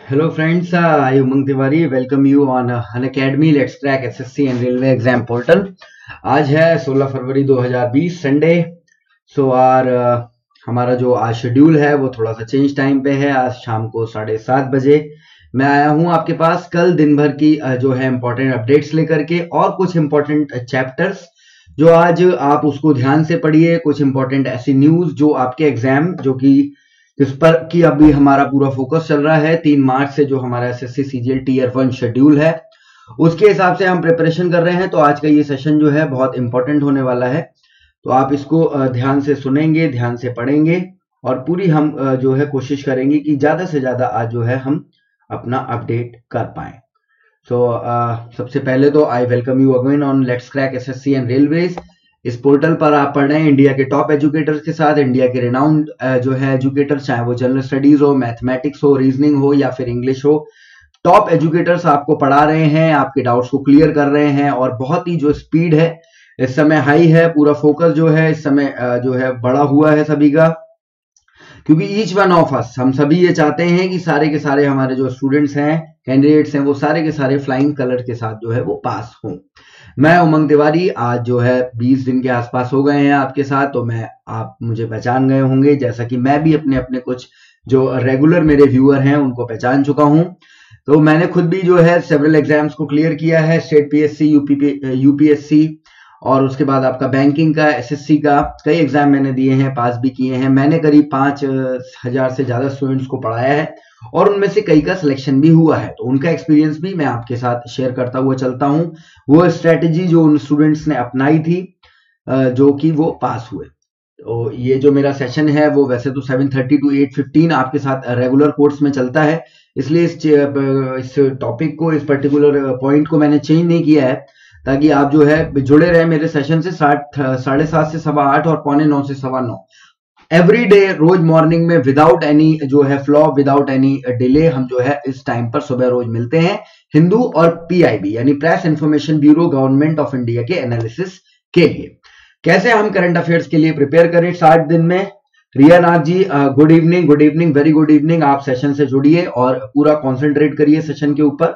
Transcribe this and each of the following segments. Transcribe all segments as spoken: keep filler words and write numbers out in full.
Hello friends, uh, I Umang Tiwari welcome you on uh, Unacademy Let's Crack S S C and Railway Exam Portal। आज है सोलह फरवरी दो हज़ार बीस Sunday. So are हमारा जो आज शेड्यूल है वो थोड़ा सा चेंज टाइम पे है। आज शाम को साढ़े सात बजे मैं आया हूँ आपके पास कल दिन भर की uh, जो है इम्पोर्टेंट अपडेट्स लेकर के और कुछ इम्पोर्टेंट चैप्टर्स जो आज आप उसको ध्यान से पढ़िए। कुछ इम्पोर्टेंट ऐसी न्यूज जो आपके एग्जाम जो कि इस पर कि अभी हमारा पूरा फोकस चल रहा है तीन मार्च से जो हमारा SSC CGL tier one schedule है उसके हिसाब से हम प्रिपरेशन कर रहे हैं। तो आज का ये सेशन जो है बहुत इंपॉर्टेंट होने वाला है, तो आप इसको ध्यान से सुनेंगे, ध्यान से पढ़ेंगे और पूरी हम जो है कोशिश करेंगे कि ज्यादा से ज्यादा आज जो है हम अपना अपडेट कर पाए। सो so, सबसे पहले तो I welcome you again on let's crack SSC and railways. इस पोर्टल पर आप पढ़ रहे हैं इंडिया के टॉप एजुकेटर्स के साथ, इंडिया के रिनाउंड जो है एजुकेटर्स, चाहे वो जनरल स्टडीज हो, मैथमेटिक्स हो, रीजनिंग हो या फिर इंग्लिश हो। टॉप एजुकेटर्स आपको पढ़ा रहे हैं, आपके डाउट्स को क्लियर कर रहे हैं और बहुत ही जो स्पीड है इस समय हाई है। पूरा फोकस जो है इस समय जो है बढ़ा हुआ है सभी का, क्योंकि ईच वन ऑफ अस, हम सभी ये चाहते हैं कि सारे के सारे हमारे जो स्टूडेंट्स हैं, कैंडिडेट्स हैं, वो सारे के सारे फ्लाइंग कलर के साथ जो है वो पास हों। मैं उमंग तिवारी, आज जो है बीस दिन के आसपास हो गए हैं आपके साथ, तो मैं आप मुझे पहचान गए होंगे, जैसा कि मैं भी अपने अपने कुछ जो रेगुलर मेरे व्यूअर हैं उनको पहचान चुका हूं। तो मैंने खुद भी जो है सेवरल एग्जाम्स को क्लियर किया है, स्टेट पीएससी, यूपी यूपीएससी और उसके बाद आपका बैंकिंग का, एसएससी का कई एग्जाम मैंने दिए हैं, पास भी किए हैं। मैंने करीब पांच हजार से ज्यादा स्टूडेंट्स को पढ़ाया है और उनमें से कई का सिलेक्शन भी हुआ है, तो उनका एक्सपीरियंस भी मैं आपके साथ शेयर करता हुआ चलता हूं। वो स्ट्रेटेजी जो उन स्टूडेंट्स ने अपनाई थी जो कि वो पास हुए। तो ये जो मेरा सेशन है वो वैसे तो सात तीस टू आठ पंद्रह आपके साथ रेगुलर कोर्स में चलता है, इसलिए इस इस टॉपिक को, इस पर्टिकुलर पॉइंट को मैंने चेंज नहीं किया है, ताकि आप जो है जुड़े रहे मेरे सेशन से। साठ साढ़े सात से सवा आठ और पौने नौ से सवा नौ एवरी डे, रोज मॉर्निंग में विदाउट एनी जो है फ्लॉ, विदाउट एनी डिले हम जो है इस टाइम पर सुबह रोज मिलते हैं हिंदू और पीआईबी यानी press information bureau government of India के एनालिसिस के लिए। कैसे हम करंट अफेयर्स के लिए प्रिपेयर करें साठ दिन में। Riya Nath ji, good evening, good evening, very good evening. आप सेशन से जुड़िए और पूरा कॉन्सेंट्रेट करिए सेशन के ऊपर।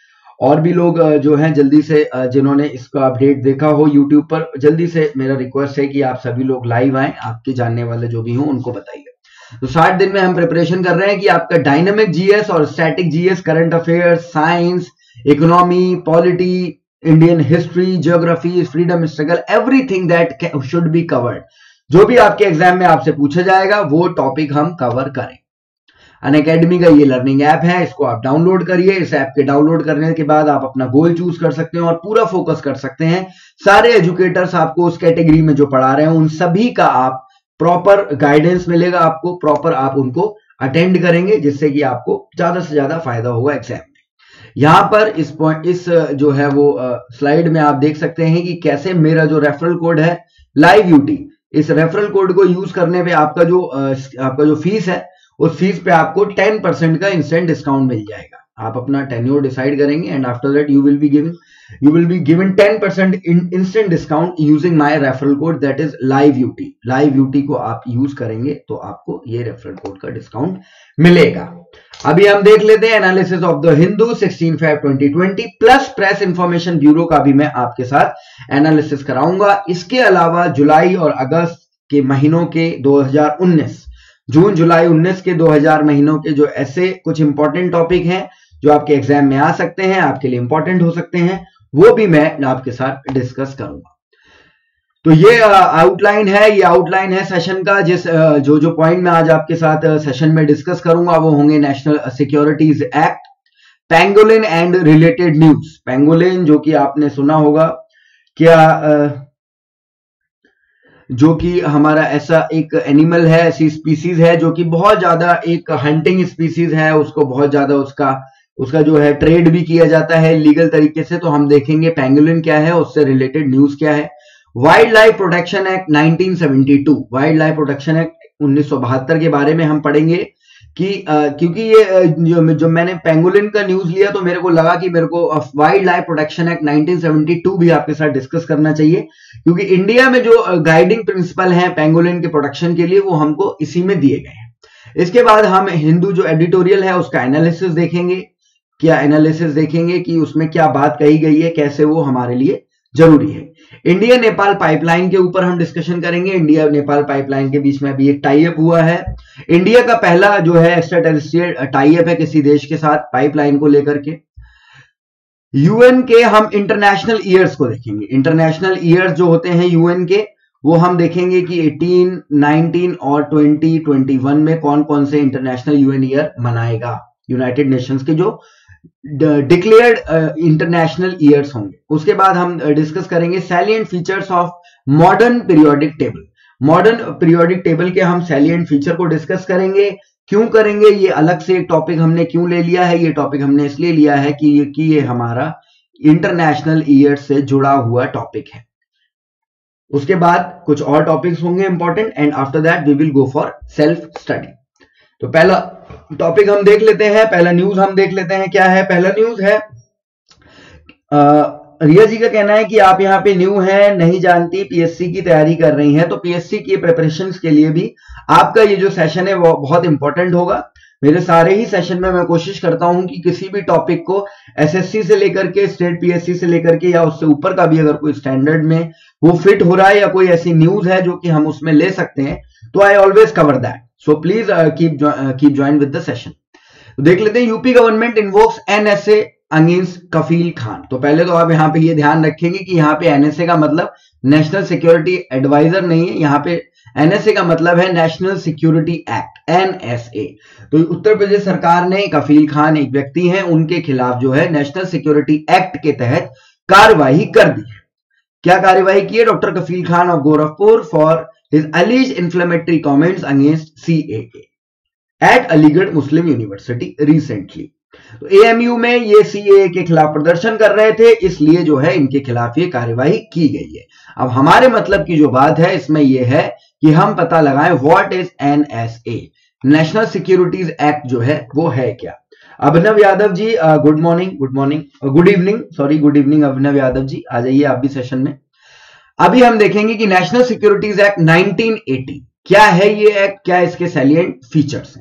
और भी लोग जो हैं जल्दी से, जिन्होंने इसका अपडेट देखा हो यूट्यूब पर, जल्दी से मेरा रिक्वेस्ट है कि आप सभी लोग लाइव आए, आपके जानने वाले जो भी हों उनको बताइए। तो साठ दिन में हम प्रिपरेशन कर रहे हैं कि आपका डायनामिक जीएस और static GS, current affairs, science, economy, polity, Indian history, geography, freedom struggle, everything that should be covered, जो भी आपके एग्जाम में आपसे पूछा जाएगा वो टॉपिक हम कवर करें। अनअकैडमी का ये लर्निंग ऐप है, इसको आप डाउनलोड करिए। इस ऐप के डाउनलोड करने के बाद आप अपना गोल चूज कर सकते हैं और पूरा फोकस कर सकते हैं। सारे एजुकेटर्स आपको उस कैटेगरी में जो पढ़ा रहे हैं उन सभी का आप प्रॉपर गाइडेंस मिलेगा, आपको प्रॉपर आप उनको अटेंड करेंगे, जिससे कि आपको ज्यादा से ज्यादा फायदा होगा एग्जाम में। यहां पर इस पॉइंट, इस जो है वो स्लाइड में आप देख सकते हैं कि कैसे मेरा जो रेफरल कोड है लाइव यूटी, इस रेफरल कोड को यूज करने पे आपका जो आपका जो फीस है उस फीस पे आपको टेन परसेंट का इंस्टेंट डिस्काउंट मिल जाएगा। आप अपना टेन्योर डिसाइड करेंगे and after that you will be given you will be given ten percent instant discount using my referral code, that is live UT. Live UT को आप use करेंगे तो आपको ये रेफरल कोड का डिस्काउंट मिलेगा। अभी हम देख लेते हैं analysis of the Hindu sixteen five twenty twenty plus press information bureau का भी मैं आपके साथ एनालिसिस कराऊंगा। इसके अलावा जुलाई और अगस्त के महीनों के दो हज़ार उन्नीस, जून जुलाई उन्नीस के दो हज़ार महीनों के जो ऐसे कुछ इंपॉर्टेंट टॉपिक हैं जो आपके एग्जाम में आ सकते हैं, आपके लिए इंपॉर्टेंट हो सकते हैं, वो भी मैं आपके साथ डिस्कस करूंगा। तो ये आउटलाइन है, ये आउटलाइन है सेशन का। जिस जो जो पॉइंट मैं आज आपके साथ सेशन में डिस्कस करूंगा वो होंगे national securities act, pangolin and related news. Pangolin जो कि आपने सुना होगा, क्या जो कि हमारा ऐसा एक एनिमल है, ऐसी स्पीसीज है जो कि बहुत ज्यादा एक हंटिंग स्पीसीज है, उसको बहुत ज्यादा उसका उसका जो है ट्रेड भी किया जाता है लीगल तरीके से। तो हम देखेंगे पेंगुलिन क्या है, उससे रिलेटेड न्यूज क्या है। Wild life protection act nineteen seventy two, wild life protection act उन्नीस सौ बहत्तर के बारे में हम पढ़ेंगे कि आ, क्योंकि ये जो, जो मैंने पेंगुलिन का न्यूज लिया तो मेरे को लगा कि मेरे को wild life protection act nineteen seventy two भी आपके साथ डिस्कस करना चाहिए, क्योंकि इंडिया में जो गाइडिंग प्रिंसिपल हैं पेंगुलिन के प्रोटेक्शन के लिए वो हमको इसी में दिए गए हैं। इसके बाद हम हिंदू जो एडिटोरियल है उसका एनालिसिस देखेंगे, क्या एनालिसिस देखेंगे कि उसमें क्या बात कही गई है, कैसे वो हमारे लिए जरूरी है। इंडिया नेपाल पाइपलाइन के ऊपर हम डिस्कशन करेंगे। इंडिया नेपाल पाइपलाइन के बीच में अभी एक टाई अप हुआ है। इंडिया का पहला जो है एक्स्ट्रा टेरिस्ट्रियल टाई अप है किसी देश के साथ पाइपलाइन को लेकर के। यूएन के हम इंटरनेशनल ईयर्स को देखेंगे। इंटरनेशनल ईयर्स जो होते हैं यूएन के, वो हम देखेंगे कि अठारह, उन्नीस और बीस, इक्कीस में कौन कौन से इंटरनेशनल यूएन ईयर मनाएगा। यूनाइटेड नेशंस के जो डिक्लेयर्ड इंटरनेशनल ईयर्स होंगे। उसके बाद हम डिस्कस करेंगे salient features of modern periodic table. Modern periodic table के हम सैलिएंट फीचर को डिस्कस करेंगे। क्यों करेंगे, ये अलग से एक टॉपिक हमने क्यों ले लिया है, ये टॉपिक हमने इसलिए लिया है कि ये कि ये हमारा इंटरनेशनल ईयर से जुड़ा हुआ टॉपिक है। उसके बाद कुछ और टॉपिक्स होंगे important, and after that we will go for self study. तो पहला टॉपिक हम देख लेते हैं, पहला न्यूज हम देख लेते हैं। क्या है पहला न्यूज है, आ, रिया जी का कहना है कि आप यहाँ पे न्यू हैं, नहीं जानती, पीएससी की तैयारी कर रही हैं। तो पीएससी की प्रिपरेशन के लिए भी आपका ये जो सेशन है वो बहुत इंपॉर्टेंट होगा। मेरे सारे ही सेशन में मैं कोशिश करता हूं कि किसी भी टॉपिक को एसएससी से लेकर के स्टेट पीएससी से लेकर के या उससे ऊपर का भी अगर कोई स्टैंडर्ड में वो फिट हो रहा है या कोई ऐसी न्यूज है जो कि हम उसमें ले सकते हैं, तो I always cover that. So please keep keep join with the session. देख लेते हैं, UP government invokes NSA against Kafeel Khan. तो पहले तो आप यहाँ पे ये ध्यान रखेंगे कि यहाँ पे एनएसए का मतलब नेशनल सिक्योरिटी एडवाइजर नहीं है, यहाँ पे एनएसए का मतलब है नेशनल सिक्योरिटी एक्ट, एनएसए। तो उत्तर प्रदेश सरकार ने कफील खान एक व्यक्ति हैं, उनके खिलाफ जो है नेशनल सिक्योरिटी एक्ट के तहत कार्यवाही कर दी है। क्या कार्यवाही की है? Doctor Kafeel Khan of Gorakhpur for his alleged inflammatory comments against CAA at Aligarh Muslim University recently. तो एएमयू में ये सीएए के खिलाफ प्रदर्शन कर रहे थे, इसलिए जो है इनके खिलाफ ये कार्यवाही की गई है। अब हमारे मतलब की जो बात है इसमें यह है कि हम पता लगाएं what is NSA, national securities act जो है वो है क्या। Abhinav Yadav ji good morning, good morning good evening, sorry good evening Abhinav Yadav ji, आ जाइए आप भी सेशन में। अभी हम देखेंगे कि national securities act nineteen eighty क्या है ये एक्ट, क्या इसके सैलिएंट फीचर्स हैं।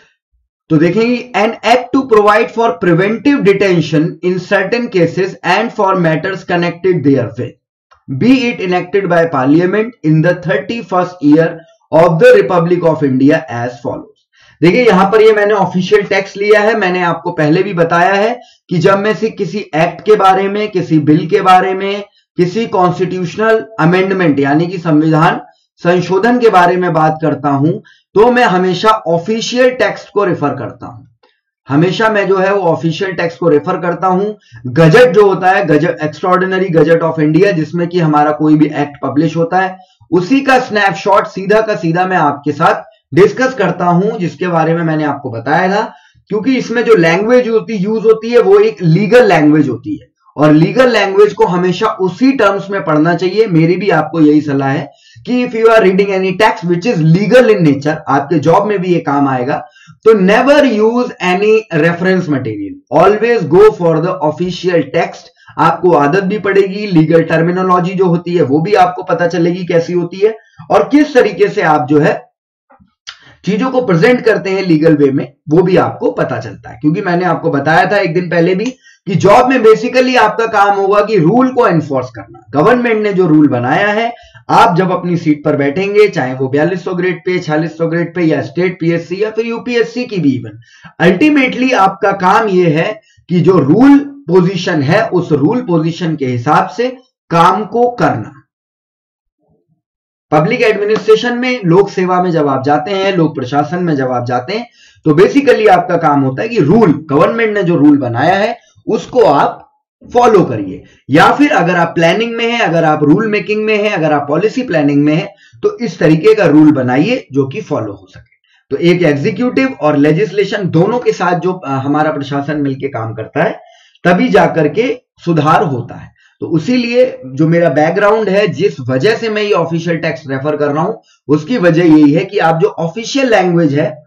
तो देखेंगे, an act to provide for preventive detention in certain cases and for matters connected therewith, be it enacted by parliament in the thirty first year of the republic of India as follows. देखिए यहां पर ये मैंने official text लिया है। मैंने आपको पहले भी बताया है कि जब मैं से किसी एक्ट के बारे में, किसी बिल के बारे में, किसी कॉन्स्टिट्यूशनल अमेंडमेंट यानी कि संविधान संशोधन के बारे में बात करता हूं, तो मैं हमेशा ऑफिशियल टेक्स्ट को रेफर करता हूं। हमेशा मैं जो है वो ऑफिशियल टेक्स्ट को रेफर करता हूं। गजट जो होता है, gazette extraordinary gazette of India, जिसमें कि हमारा कोई भी एक्ट पब्लिश होता है, उसी का स्नैपशॉट सीधा का सीधा मैं आपके साथ डिस्कस करता हूं, जिसके बारे में मैंने आपको बताया था। क्योंकि इसमें जो लैंग्वेज होती यूज होती है वो एक लीगल लैंग्वेज होती है, और लीगल लैंग्वेज को हमेशा उसी टर्म्स में पढ़ना चाहिए। मेरी भी आपको यही सलाह है कि if you are reading any text which is legal in nature, आपके जॉब में भी ये काम आएगा, तो never use any reference material, always go for the official text. आपको आदत भी पड़ेगी, लीगल टर्मिनोलॉजी जो होती है वो भी आपको पता चलेगी कैसी होती है, और किस तरीके से आप जो है चीजों को प्रेजेंट करते हैं लीगल वे में, वो भी आपको पता चलता है। क्योंकि मैंने आपको बताया था एक दिन पहले भी कि जॉब में बेसिकली आपका काम होगा कि रूल को एनफोर्स करना। गवर्नमेंट ने जो रूल बनाया है, आप जब अपनी सीट पर बैठेंगे, चाहे वो बयालीस सौ ग्रेड पे, छियालीस सौ ग्रेड पे, या स्टेट पीएससी या फिर यूपीएससी की भी इवन, अल्टीमेटली आपका काम यह है कि जो रूल पोजीशन है उस रूल पोजीशन के हिसाब से काम को करना। पब्लिक एडमिनिस्ट्रेशन में, लोक सेवा में जब आप जाते हैं, लोक प्रशासन में जब आप जाते हैं, तो बेसिकली आपका काम होता है कि रूल, गवर्नमेंट ने जो रूल बनाया है उसको आप फॉलो करिए। या फिर अगर आप प्लानिंग में हैं, अगर आप रूल मेकिंग में हैं, अगर आप पॉलिसी प्लानिंग में हैं, तो इस तरीके का रूल बनाइए जो कि फॉलो हो सके। तो एक एग्जीक्यूटिव और लेजिस्लेशन दोनों के साथ जो हमारा प्रशासन मिलकर काम करता है, तभी जाकर के सुधार होता है। तो उसीलिए जो मेरा बैकग्राउंड है, जिस वजह से मैं ये ऑफिशियल टेक्स्ट रेफर कर रहा हूं, उसकी वजह यही है कि आप जो ऑफिशियल लैंग्वेज है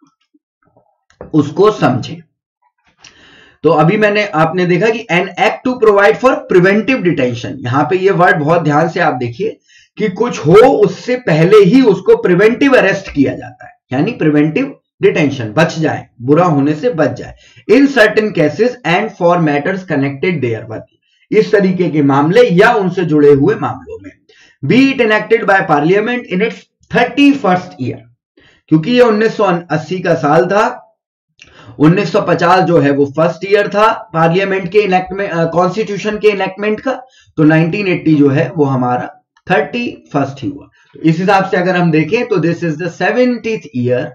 उसको समझें। तो अभी मैंने आपने देखा कि an act to provide for preventive detention, यहां पे ये वर्ड बहुत ध्यान से आप देखिए कि कुछ हो उससे पहले ही उसको प्रिवेंटिव अरेस्ट किया जाता है, यानी प्रिवेंटिव डिटेंशन, बच जाए, बुरा होने से बच जाए, in certain cases and for matters connected therewith, इस तरीके के मामले या उनसे जुड़े हुए मामलों में, be it enacted by parliament in its thirty first year, क्योंकि ये उन्नीस सौ अस्सी का साल था, उन्नीस सौ पचास जो है वो फर्स्ट ईयर था पार्लियामेंट के इनेक्टमेंट, कॉन्स्टिट्यूशन के इनेक्टमेंट का, तो नाइनटीन एटी जो है वो हमारा थर्टी फर्स्ट ही हुआ। तो इस हिसाब से अगर हम देखें तो this is the seventieth year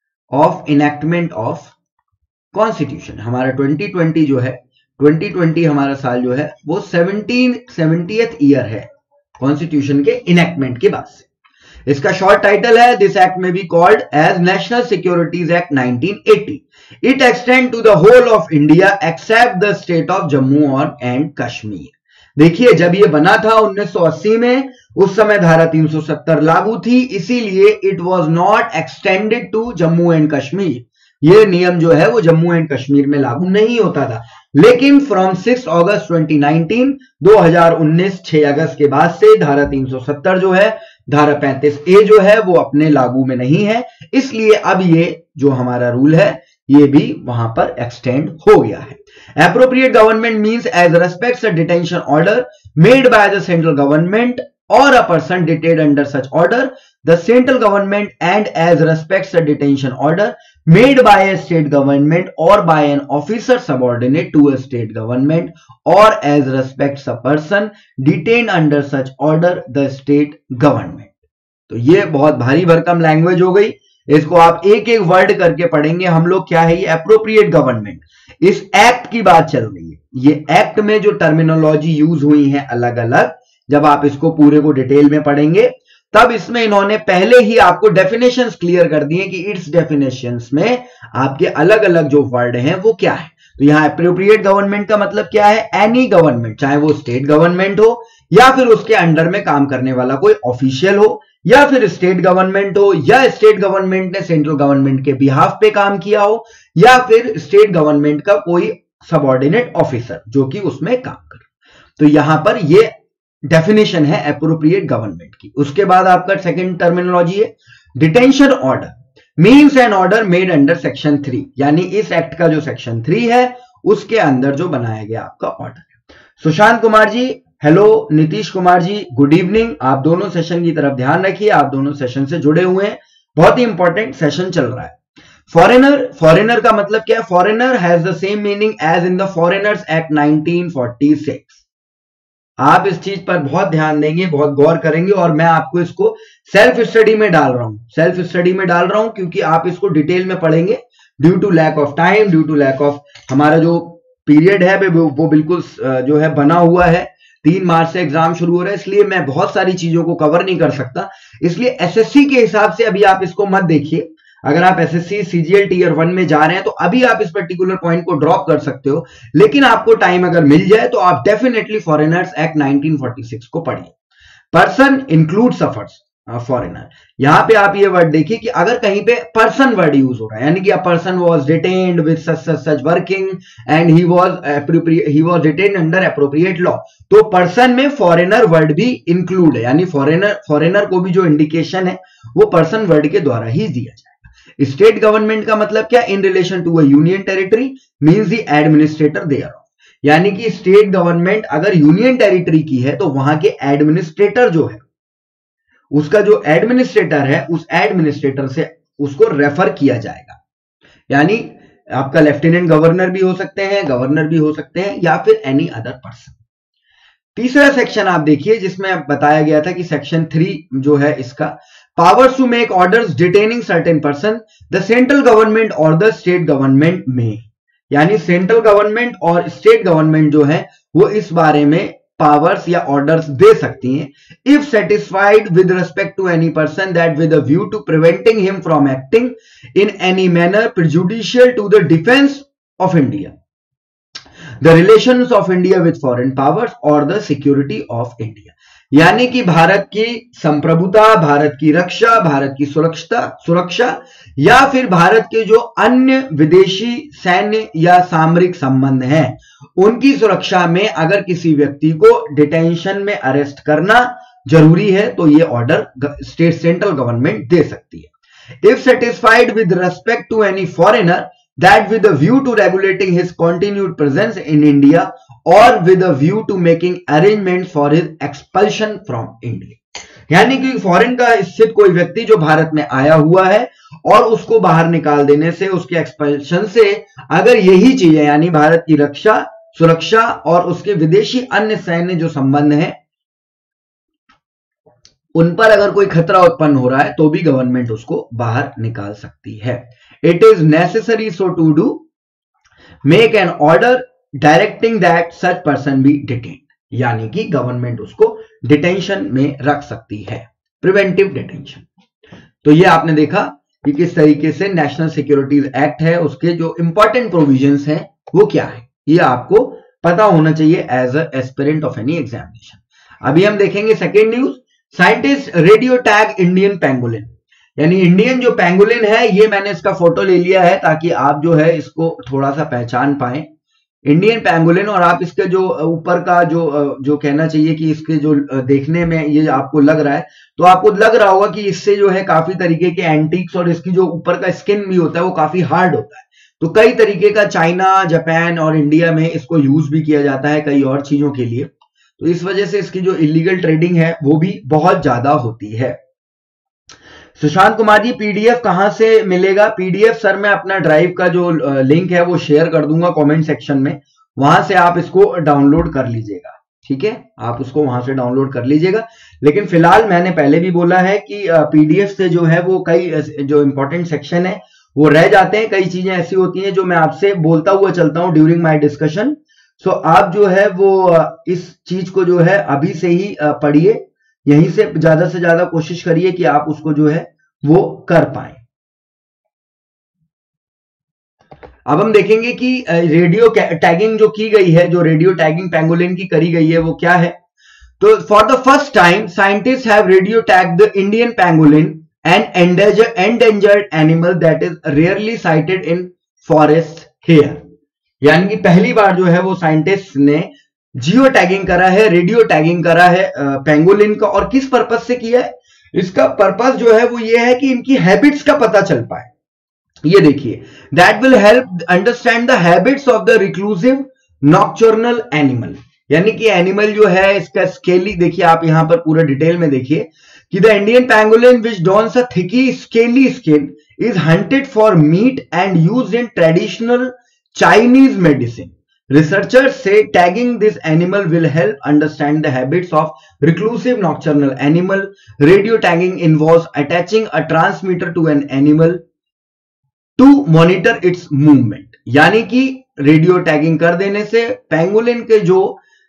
of enactment of constitution. हमारा ट्वेंटी ट्वेंटी जो है, ट्वेंटी ट्वेंटी हमारा साल जो है वो सेवनटीन सेवेंटीएथ ईयर है कॉन्स्टिट्यूशन के इनेक्टमेंट के बाद से। इसका शॉर्ट टाइटल है this act may be called as national securities act nineteen eighty. It extend to the whole of India except the state of Jammu और एंड कश्मीर। देखिए जब ये बना था उन्नीस सौ अस्सी में, उस समय धारा तीन सौ सत्तर लागू थी, इसीलिए it was not extended to Jammu and Kashmir. ये नियम जो है वो जम्मू एंड कश्मीर में लागू नहीं होता था, लेकिन from six August twenty nineteen, दो हज़ार उन्नीस छह अगस्त के बाद से धारा तीन सौ सत्तर जो है, धारा पैंतीस ए जो है वो अपने लागू में नहीं है, इसलिए अब ये जो हमारा रूल है ये भी वहां पर एक्सटेंड हो गया है। Appropriate government means as respects a detention order made by the central government or a person detained under such order, the central government, and as respects a detention order made by a state government or by an officer subordinate to a state government, or as respects a person detained under such order, the state government। तो ये बहुत भारी भरकम language हो गई, इसको आप एक एक वर्ड करके पढ़ेंगे हम लोग। क्या है ये एप्रोप्रिएट गवर्नमेंट? इस एक्ट की बात चल रही है, ये एक्ट में जो टर्मिनोलॉजी यूज हुई है अलग अलग, जब आप इसको पूरे को डिटेल में पढ़ेंगे तब इसमें इन्होंने पहले ही आपको डेफिनेशंस क्लियर कर दिए कि इट्स डेफिनेशंस में आपके अलग अलग जो वर्ड हैं वो क्या है। तो यहां एप्रोप्रिएट गवर्नमेंट का मतलब क्या है? एनी गवर्नमेंट, चाहे वो स्टेट गवर्नमेंट हो या फिर उसके अंडर में काम करने वाला कोई ऑफिशियल हो, या फिर स्टेट गवर्नमेंट हो, या स्टेट गवर्नमेंट ने सेंट्रल गवर्नमेंट के बिहाफ पे काम किया हो, या फिर स्टेट गवर्नमेंट का कोई सबऑर्डिनेट ऑफिसर जो कि उसमें काम करे। तो यहां पर ये डेफिनेशन है एप्रोप्रिएट गवर्नमेंट की। उसके बाद आपका सेकंड टर्मिनोलॉजी है detention order, means an order made under section three, यानी इस एक्ट का जो सेक्शन थ्री है उसके अंदर जो बनाया गया आपका ऑर्डर है। Sushant Kumar ji hello, Nitish Kumar ji good evening. आप दोनों सेशन की तरफ ध्यान रखिए, आप दोनों सेशन से जुड़े हुए हैं, बहुत ही इंपॉर्टेंट सेशन चल रहा है। फॉरेनर, फॉरेनर का मतलब क्या है? Foreigner has the same meaning as in the foreigners act nineteen forty six. आप इस चीज पर बहुत ध्यान देंगे, बहुत गौर करेंगे, और मैं आपको इसको सेल्फ स्टडी में डाल रहा हूं, सेल्फ स्टडी में डाल रहा हूं क्योंकि आप इसको डिटेल में पढ़ेंगे। Due to lack of time, due to lack of हमारा जो पीरियड है वो बिल्कुल जो है बना हुआ है, तीन मार्च से एग्जाम शुरू हो रहा है, इसलिए मैं बहुत सारी चीजों को कवर नहीं कर सकता। इसलिए एसएससी के हिसाब से अभी आप इसको मत देखिए। अगर आप एसएससी सीजीएल टीयर वन में जा रहे हैं तो अभी आप इस पर्टिकुलर पॉइंट को ड्रॉप कर सकते हो, लेकिन आपको टाइम अगर मिल जाए तो आप definitely foreigners act nineteen forty six को पढ़िए। पर्सन इंक्लूड सफर्स फॉरेनर, यहां पे आप ये वर्ड देखिए कि अगर कहीं पे पर्सन वर्ड यूज हो रहा है, यानी कि a person was detained with such such such working and he was appropriate he was detained under appropriate law, तो पर्सन में फॉरेनर वर्ड भी इंक्लूड है, यानी फॉरेनर फॉरेनर को भी जो इंडिकेशन है वो पर्सन वर्ड के द्वारा ही दिया जाएगा। स्टेट गवर्नमेंट का मतलब क्या? In relation to a union territory means the administrator there, यानी कि स्टेट गवर्नमेंट अगर यूनियन टेरिटरी की है तो वहां के एडमिनिस्ट्रेटर जो है, उसका जो एडमिनिस्ट्रेटर है उस एडमिनिस्ट्रेटर से उसको रेफर किया जाएगा। यानी आपका लेफ्टिनेंट गवर्नर भी हो सकते हैं, गवर्नर भी हो सकते हैं, या फिर एनी अदर पर्सन। तीसरा सेक्शन आप देखिए जिसमें बताया गया था कि सेक्शन थ्री जो है इसका powers to make orders detaining certain person the central government और द स्टेट गवर्नमेंट में, यानी सेंट्रल गवर्नमेंट और स्टेट गवर्नमेंट जो है वो इस बारे में पावर्स या ऑर्डर्स दे सकती हैं if satisfied with respect to any person that with a view to preventing him from acting in any manner prejudicial to the defence of India, the relations of India with foreign powers और the security of India, यानी कि भारत की संप्रभुता, भारत की रक्षा, भारत की सुरक्षा सुरक्षा या फिर भारत के जो अन्य विदेशी सैन्य या सामरिक संबंध हैं उनकी सुरक्षा में अगर किसी व्यक्ति को डिटेंशन में अरेस्ट करना जरूरी है तो ये ऑर्डर स्टेट सेंट्रल गवर्नमेंट दे सकती है। if satisfied with respect to any foreigner, that with a view to regulating his continued presence in India or with a view to making arrangements for his expulsion from India. यानी कि foreign का स्थित कोई व्यक्ति जो भारत में आया हुआ है और उसको बाहर निकाल देने से, उसके एक्सपल्शन से, अगर यही चीजें यानी भारत की रक्षा, सुरक्षा और उसके विदेशी अन्य सैन्य जो संबंध है उन पर अगर कोई खतरा उत्पन्न हो रहा है तो भी गवर्नमेंट उसको बाहर निकाल सकती है. It is necessary so to do make an order directing that such person be detained. यानी कि गवर्नमेंट उसको डिटेंशन में रख सकती है, प्रिवेंटिव डिटेंशन. तो ये आपने देखा कि किस तरीके से नेशनल सिक्योरिटीज एक्ट है, उसके जो इंपॉर्टेंट प्रोविजंस हैं वो क्या है, ये आपको पता होना चाहिए as a aspirant of any examination. अभी हम देखेंगे second news. Scientist radio tag Indian pangolin. यानी इंडियन जो पेंगोलिन है, ये मैंने इसका फोटो ले लिया है ताकि आप जो है इसको थोड़ा सा पहचान पाएं. इंडियन पेंगोलिन, और आप इसके जो ऊपर का जो जो कहना चाहिए कि इसके जो देखने में ये आपको लग रहा है, तो आपको लग रहा होगा कि इससे जो है काफी तरीके के एंटीक्स, और इसकी जो ऊपर का स्किन भी होता है वो काफी हार्ड होता है. तो कई तरीके का चाइना, जापान और इंडिया में इसको यूज भी किया जाता है कई और चीजों के लिए. तो इस वजह से इसकी जो इलीगल ट्रेडिंग है वो भी बहुत ज्यादा होती है. सुशांत कुमार जी, पीडीएफ कहां से मिलेगा? पीडीएफ सर मैं अपना ड्राइव का जो लिंक है वो शेयर कर दूंगा कमेंट सेक्शन में, वहां से आप इसको डाउनलोड कर लीजिएगा. ठीक है, आप उसको वहां से डाउनलोड कर लीजिएगा. लेकिन फिलहाल मैंने पहले भी बोला है कि पीडीएफ से जो है वो कई जो इंपॉर्टेंट सेक्शन है वो रह जाते हैं. कई चीजें ऐसी होती हैं जो मैं आपसे बोलता हुआ चलता हूं ड्यूरिंग माय डिस्कशन. सो आप जो है वो इस चीज को जो है अभी से ही पढ़िए, यहीं से ज्यादा से ज्यादा कोशिश करिए कि आप उसको जो है वो कर पाए. अब हम देखेंगे कि रेडियो टैगिंग जो की गई है, जो रेडियो टैगिंग पेंगोलिन की करी गई है वो क्या है. तो for the first time scientist have radio tag the Indian pangolin, an endangered animal that is rarely sighted in forest here. यानी कि पहली बार जो है वो साइंटिस्ट ने जियो टैगिंग करा है, रेडियो टैगिंग करा है पेंगोलिन का. और किस पर्पज से किया है? इसका पर्पज जो है वो ये है कि इनकी हैबिट्स का पता चल पाए. ये देखिए, that will help understand the habits of the reclusive nocturnal animal. यानी कि एनिमल जो है इसका स्केली, देखिए आप यहां पर पूरा डिटेल में देखिए कि the Indian pangolin which dons a thick scaly skin is hunted for meat and used in traditional Chinese medicine. Researchers say tagging this animal will help understand the habits of reclusive nocturnal animal. Radio tagging involves attaching a transmitter to an animal to monitor its movement. यानी कि radio tagging कर देने से pangolin के जो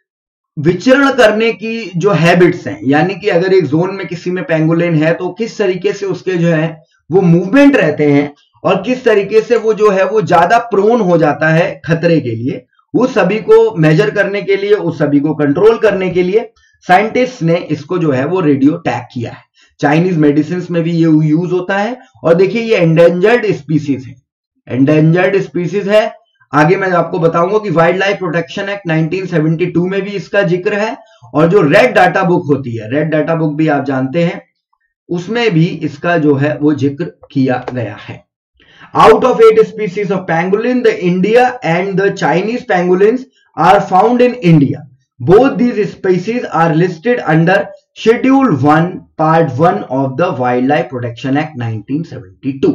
विचरण करने की जो हैबिट्स हैं, यानी कि अगर एक जोन में किसी में पेंगोलिन है तो किस तरीके से उसके जो है वो मूवमेंट रहते हैं और किस तरीके से वो जो है वो ज्यादा प्रोन हो जाता है खतरे के लिए, उस सभी को मेजर करने के लिए, उस सभी को कंट्रोल करने के लिए साइंटिस्ट ने इसको जो है वो रेडियो टैग किया है. चाइनीज मेडिसिन में भी ये यूज होता है. और देखिए ये एंडेंजर्ड स्पीसीज है, एंडेंजर्ड स्पीसीज है. आगे मैं आपको बताऊंगा कि wild life protection act nineteen seventy two में भी इसका जिक्र है. और जो रेड डाटा बुक होती है, रेड डाटा बुक भी आप जानते हैं, उसमें भी इसका जो है वो जिक्र किया गया है. Out of eight species of pangolin, the India and the Chinese pangolins are found in India. Both these species are listed under Schedule one, Part one of the Wildlife Protection Act nineteen seventy two.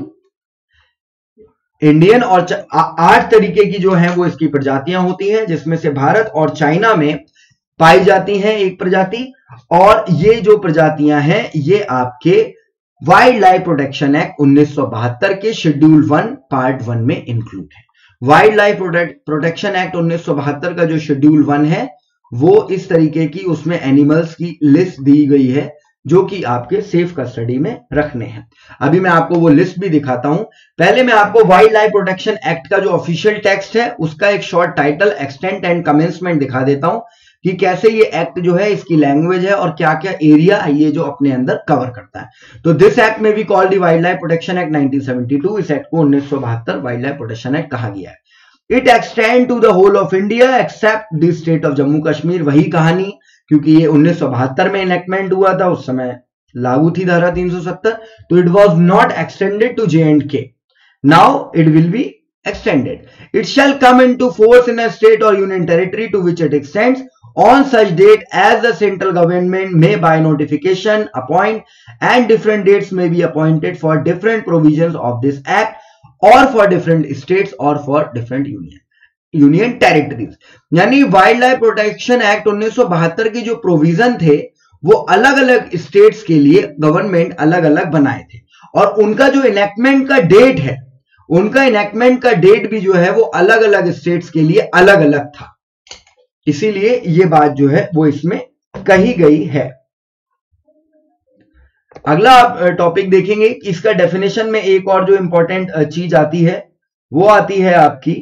Indian और आठ तरीके की जो है वो इसकी प्रजातियां होती हैं, जिसमें से भारत और चाइना में पाई जाती हैं एक प्रजाति. और ये जो प्रजातियां हैं ये आपके वाइल्ड लाइफ प्रोटेक्शन एक्ट उन्नीस सौ बहत्तर के शेड्यूल वन पार्ट वन में इंक्लूड है. वाइल्ड लाइफ प्रोटेक्शन एक्ट उन्नीस सौ बहत्तर का जो शेड्यूल वन है वो इस तरीके की, उसमें एनिमल्स की लिस्ट दी गई है जो कि आपके सेफ कस्टडी में रखने हैं. अभी मैं आपको वो लिस्ट भी दिखाता हूं. पहले मैं आपको वाइल्ड लाइफ प्रोटेक्शन एक्ट का जो ऑफिशियल टेक्स्ट है उसका एक short title, extent and commencement दिखा देता हूं कि कैसे ये एक्ट जो है, इसकी लैंग्वेज है और क्या क्या एरिया ये जो अपने अंदर कवर करता है. तो this act may be called the wild life protection act nineteen seventy two. इस एक्ट को उन्नीस सौ बहत्तर वाइल्ड लाइफ प्रोटेक्शन एक्ट कहा गया है. It extend to the whole of India except the state of Jammu Kashmir. वही कहानी, क्योंकि ये उन्नीस सौ बहत्तर में इनेक्टमेंट हुआ था, उस समय लागू थी धारा तीन सौ सत्तर, तो it was not extended to J and K. Now it will be extended. It shall come into force in a state or union territory to which it extends on such date as the central government may by notification appoint, and different dates may be appointed for different provisions of this act or for different states or for different union union territories. यानी wild life protection act उन्नीस सौ बहत्तर के जो provision थे वो अलग अलग स्टेट्स के लिए गवर्नमेंट अलग अलग बनाए थे, और उनका जो इनेक्टमेंट का डेट है, उनका इनेक्टमेंट का डेट भी जो है वो अलग अलग स्टेट्स के लिए अलग अलग था. इसीलिए ये बात जो है वो इसमें कही गई है. अगला आप टॉपिक देखेंगे, इसका डेफिनेशन में एक और जो इंपॉर्टेंट चीज आती है वो आती है आपकी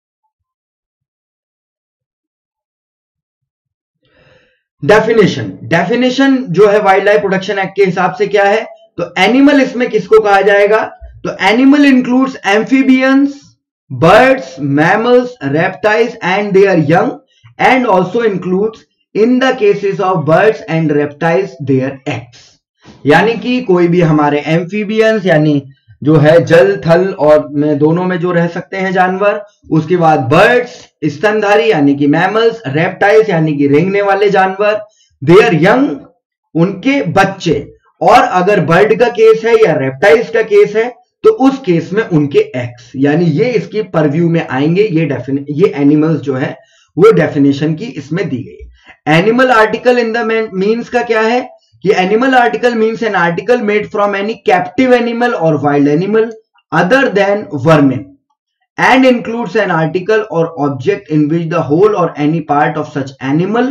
डेफिनेशन. डेफिनेशन जो है वाइल्ड लाइफ प्रोटेक्शन एक्ट के हिसाब से क्या है, तो एनिमल इसमें किसको कहा जाएगा, तो animal includes amphibians, birds, mammals, reptiles and their young, and also includes in the cases of birds and reptiles their eggs. यानी कि कोई भी हमारे एम्फीबियंस यानी जो है जल थल और में दोनों में जो रह सकते हैं जानवर, उसके बाद बर्ड्स स्तनधारी यानी कि मैमल्स, रेप्टाइल्स यानी कि रेंगने वाले जानवर, देयर यंग उनके बच्चे, और अगर बर्ड का केस है या रेप्टाइल्स का केस है तो उस केस में उनके एक्स, यानी ये इसकी परव्यू में आएंगे. ये डेफिने ये एनिमल्स जो है वो डेफिनेशन की इसमें दी गई है. Animal article in the means का क्या है कि animal article means an article made from any captive animal और wild animal other than vermin, and includes an article और object in which the whole और any part of such animal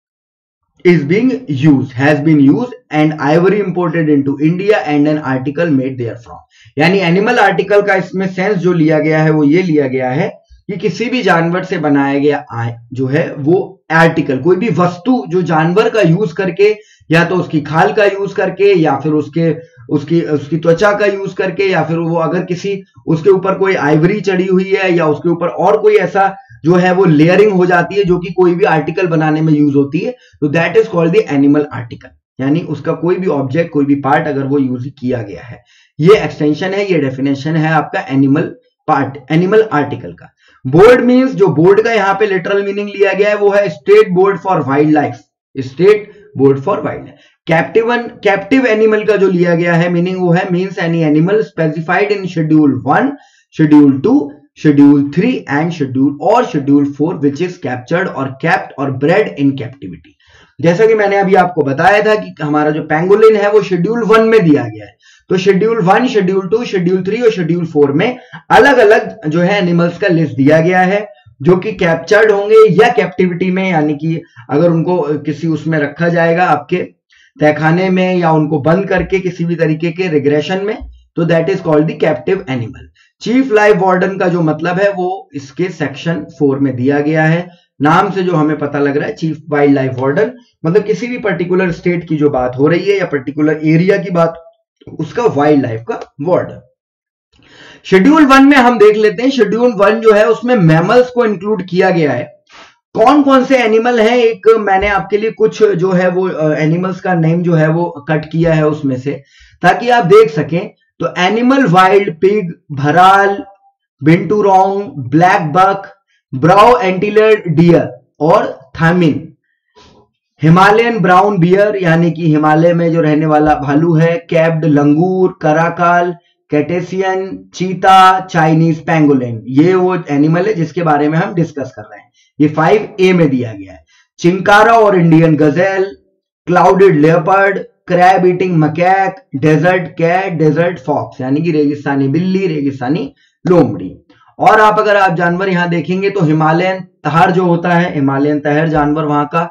is being used, has been used, and ivory imported into India and an article made therefrom. यानी animal article का इसमें sense जो लिया गया है वो ये लिया गया है कि किसी भी जानवर से बनाया गया जो है वो आर्टिकल, कोई भी वस्तु जो जानवर का यूज करके, या तो उसकी खाल का यूज करके, या फिर उसके उसकी उसकी त्वचा का यूज करके, या फिर वो अगर किसी उसके ऊपर कोई आइवरी चढ़ी हुई है या उसके ऊपर और कोई ऐसा जो है वो लेयरिंग हो जाती है जो कि कोई भी आर्टिकल बनाने में यूज होती है, तो that is called the animal article. यानी उसका कोई भी ऑब्जेक्ट, कोई भी पार्ट अगर वो यूज किया गया है. ये एक्सटेंशन है, ये डेफिनेशन है आपका एनिमल पार्ट एनिमल आर्टिकल का. बोर्ड मींस, जो बोर्ड का यहाँ पे लिटरल मीनिंग लिया गया है वो है state board for wild life, state board for wild life. Captive captive animal का जो लिया गया है मीनिंग वो है means any animal specified in schedule one, schedule two, schedule three and schedule और schedule four which is captured और kept और ब्रेड इन कैप्टिविटी. जैसा कि मैंने अभी आपको बताया था कि हमारा जो पेंगोलिन है वो शेड्यूल वन में दिया गया है, तो schedule one, schedule two, schedule three और शेड्यूल फोर में अलग अलग जो है एनिमल्स का लिस्ट दिया गया है जो कि कैप्चर्ड होंगे या कैप्टिविटी में, यानी कि अगर उनको किसी उसमें रखा जाएगा आपके तहखाने में या उनको बंद करके किसी भी तरीके के रिग्रेशन में, तो that is called the captive animal. Chief life warden का जो मतलब है वो इसके सेक्शन फोर में दिया गया है. नाम से जो हमें पता लग रहा है चीफ वाइल्ड लाइफ वार्डन मतलब किसी भी पर्टिकुलर स्टेट की जो बात हो रही है या पर्टिकुलर एरिया की बात, उसका वाइल्ड लाइफ का वार्डन. शेड्यूल वन में हम देख लेते हैं. शेड्यूल वन जो है उसमें मैमल्स को इंक्लूड किया गया है. कौन कौन से एनिमल हैं, एक मैंने आपके लिए कुछ जो है वो एनिमल्स का नेम जो है वो कट किया है उसमें से, ताकि आप देख सकें. तो animal wild pig, bharal, binturong, blackbuck, brow antler deer और थामिन. हिमालयन ब्राउन बियर यानी कि हिमालय में जो रहने वाला भालू है, कैप्ड लंगूर, कराकाल, कैटेसियन, चीता, चाइनीज पेंगोलिन, ये वो एनिमल है जिसके बारे में हम डिस्कस कर रहे हैं. ये फाइव ए में दिया गया है. चिंकारा और Indian gazelle, clouded leopard, crab eating macaque, desert cat, desert fox यानी कि रेगिस्तानी बिल्ली, रेगिस्तानी लोमड़ी. और आप अगर आप जानवर यहां देखेंगे तो हिमालयन तहर जो होता है, हिमालयन तहर जानवर वहां का,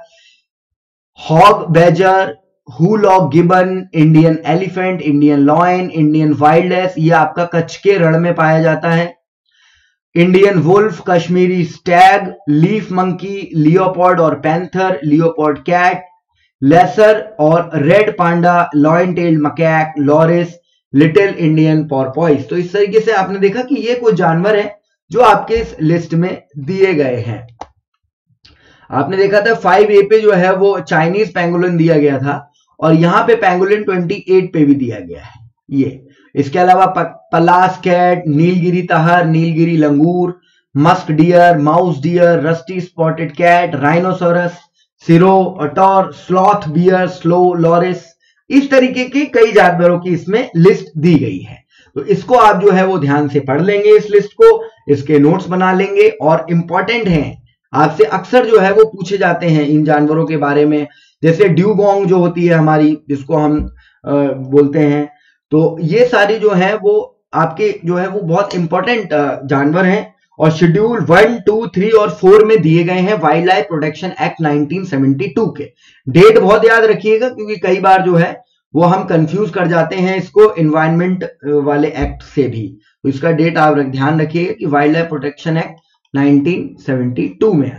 hog badger, hoolock gibbon, Indian elephant, Indian lion, Indian wild ass, ये आपका कच्छ के रण में पाया जाता है. Indian wolf, Kashmiri stag, leaf monkey, leopard और पैंथर, लियोपॉर्ड कैट, लेसर और red panda, lion tailed macaque, loris, little Indian porpoise. तो इस तरीके से आपने देखा कि ये कुछ जानवर हैं जो आपके इस लिस्ट में दिए गए हैं. आपने देखा था फाइव ए पे जो है वो चाइनीज पेंगोलिन दिया गया था, और यहाँ पे पैंगोलिन अट्ठाईस पे भी दिया गया है ये। इसके अलावा पलास cat, Nilgiri tahr, Nilgiri langur, musk deer, mouse deer, rusty spotted cat, rhinoceros, serow अटोर, स्लॉथ बियर, स्लो लॉरिस, इस तरीके के कई जानवरों की इसमें लिस्ट दी गई है। तो इसको आप जो है वो ध्यान से पढ़ लेंगे, इस लिस्ट को, इसके नोट्स बना लेंगे। और इंपॉर्टेंट है, आपसे अक्सर जो है वो पूछे जाते हैं इन जानवरों के बारे में, जैसे ड्यूगोंग जो होती है हमारी, जिसको हम आ, बोलते हैं, तो ये सारी जो है वो आपके जो है वो बहुत इंपॉर्टेंट जानवर हैं और शेड्यूल वन टू थ्री और फोर में दिए गए हैं wild life protection act nineteen seventy two के। डेट बहुत याद रखिएगा, क्योंकि कई बार जो है वो हम कंफ्यूज कर जाते हैं इसको एनवायरमेंट वाले एक्ट से भी। तो इसका डेट आप ध्यान रखिएगा कि wild life protection act nineteen seventy two में है।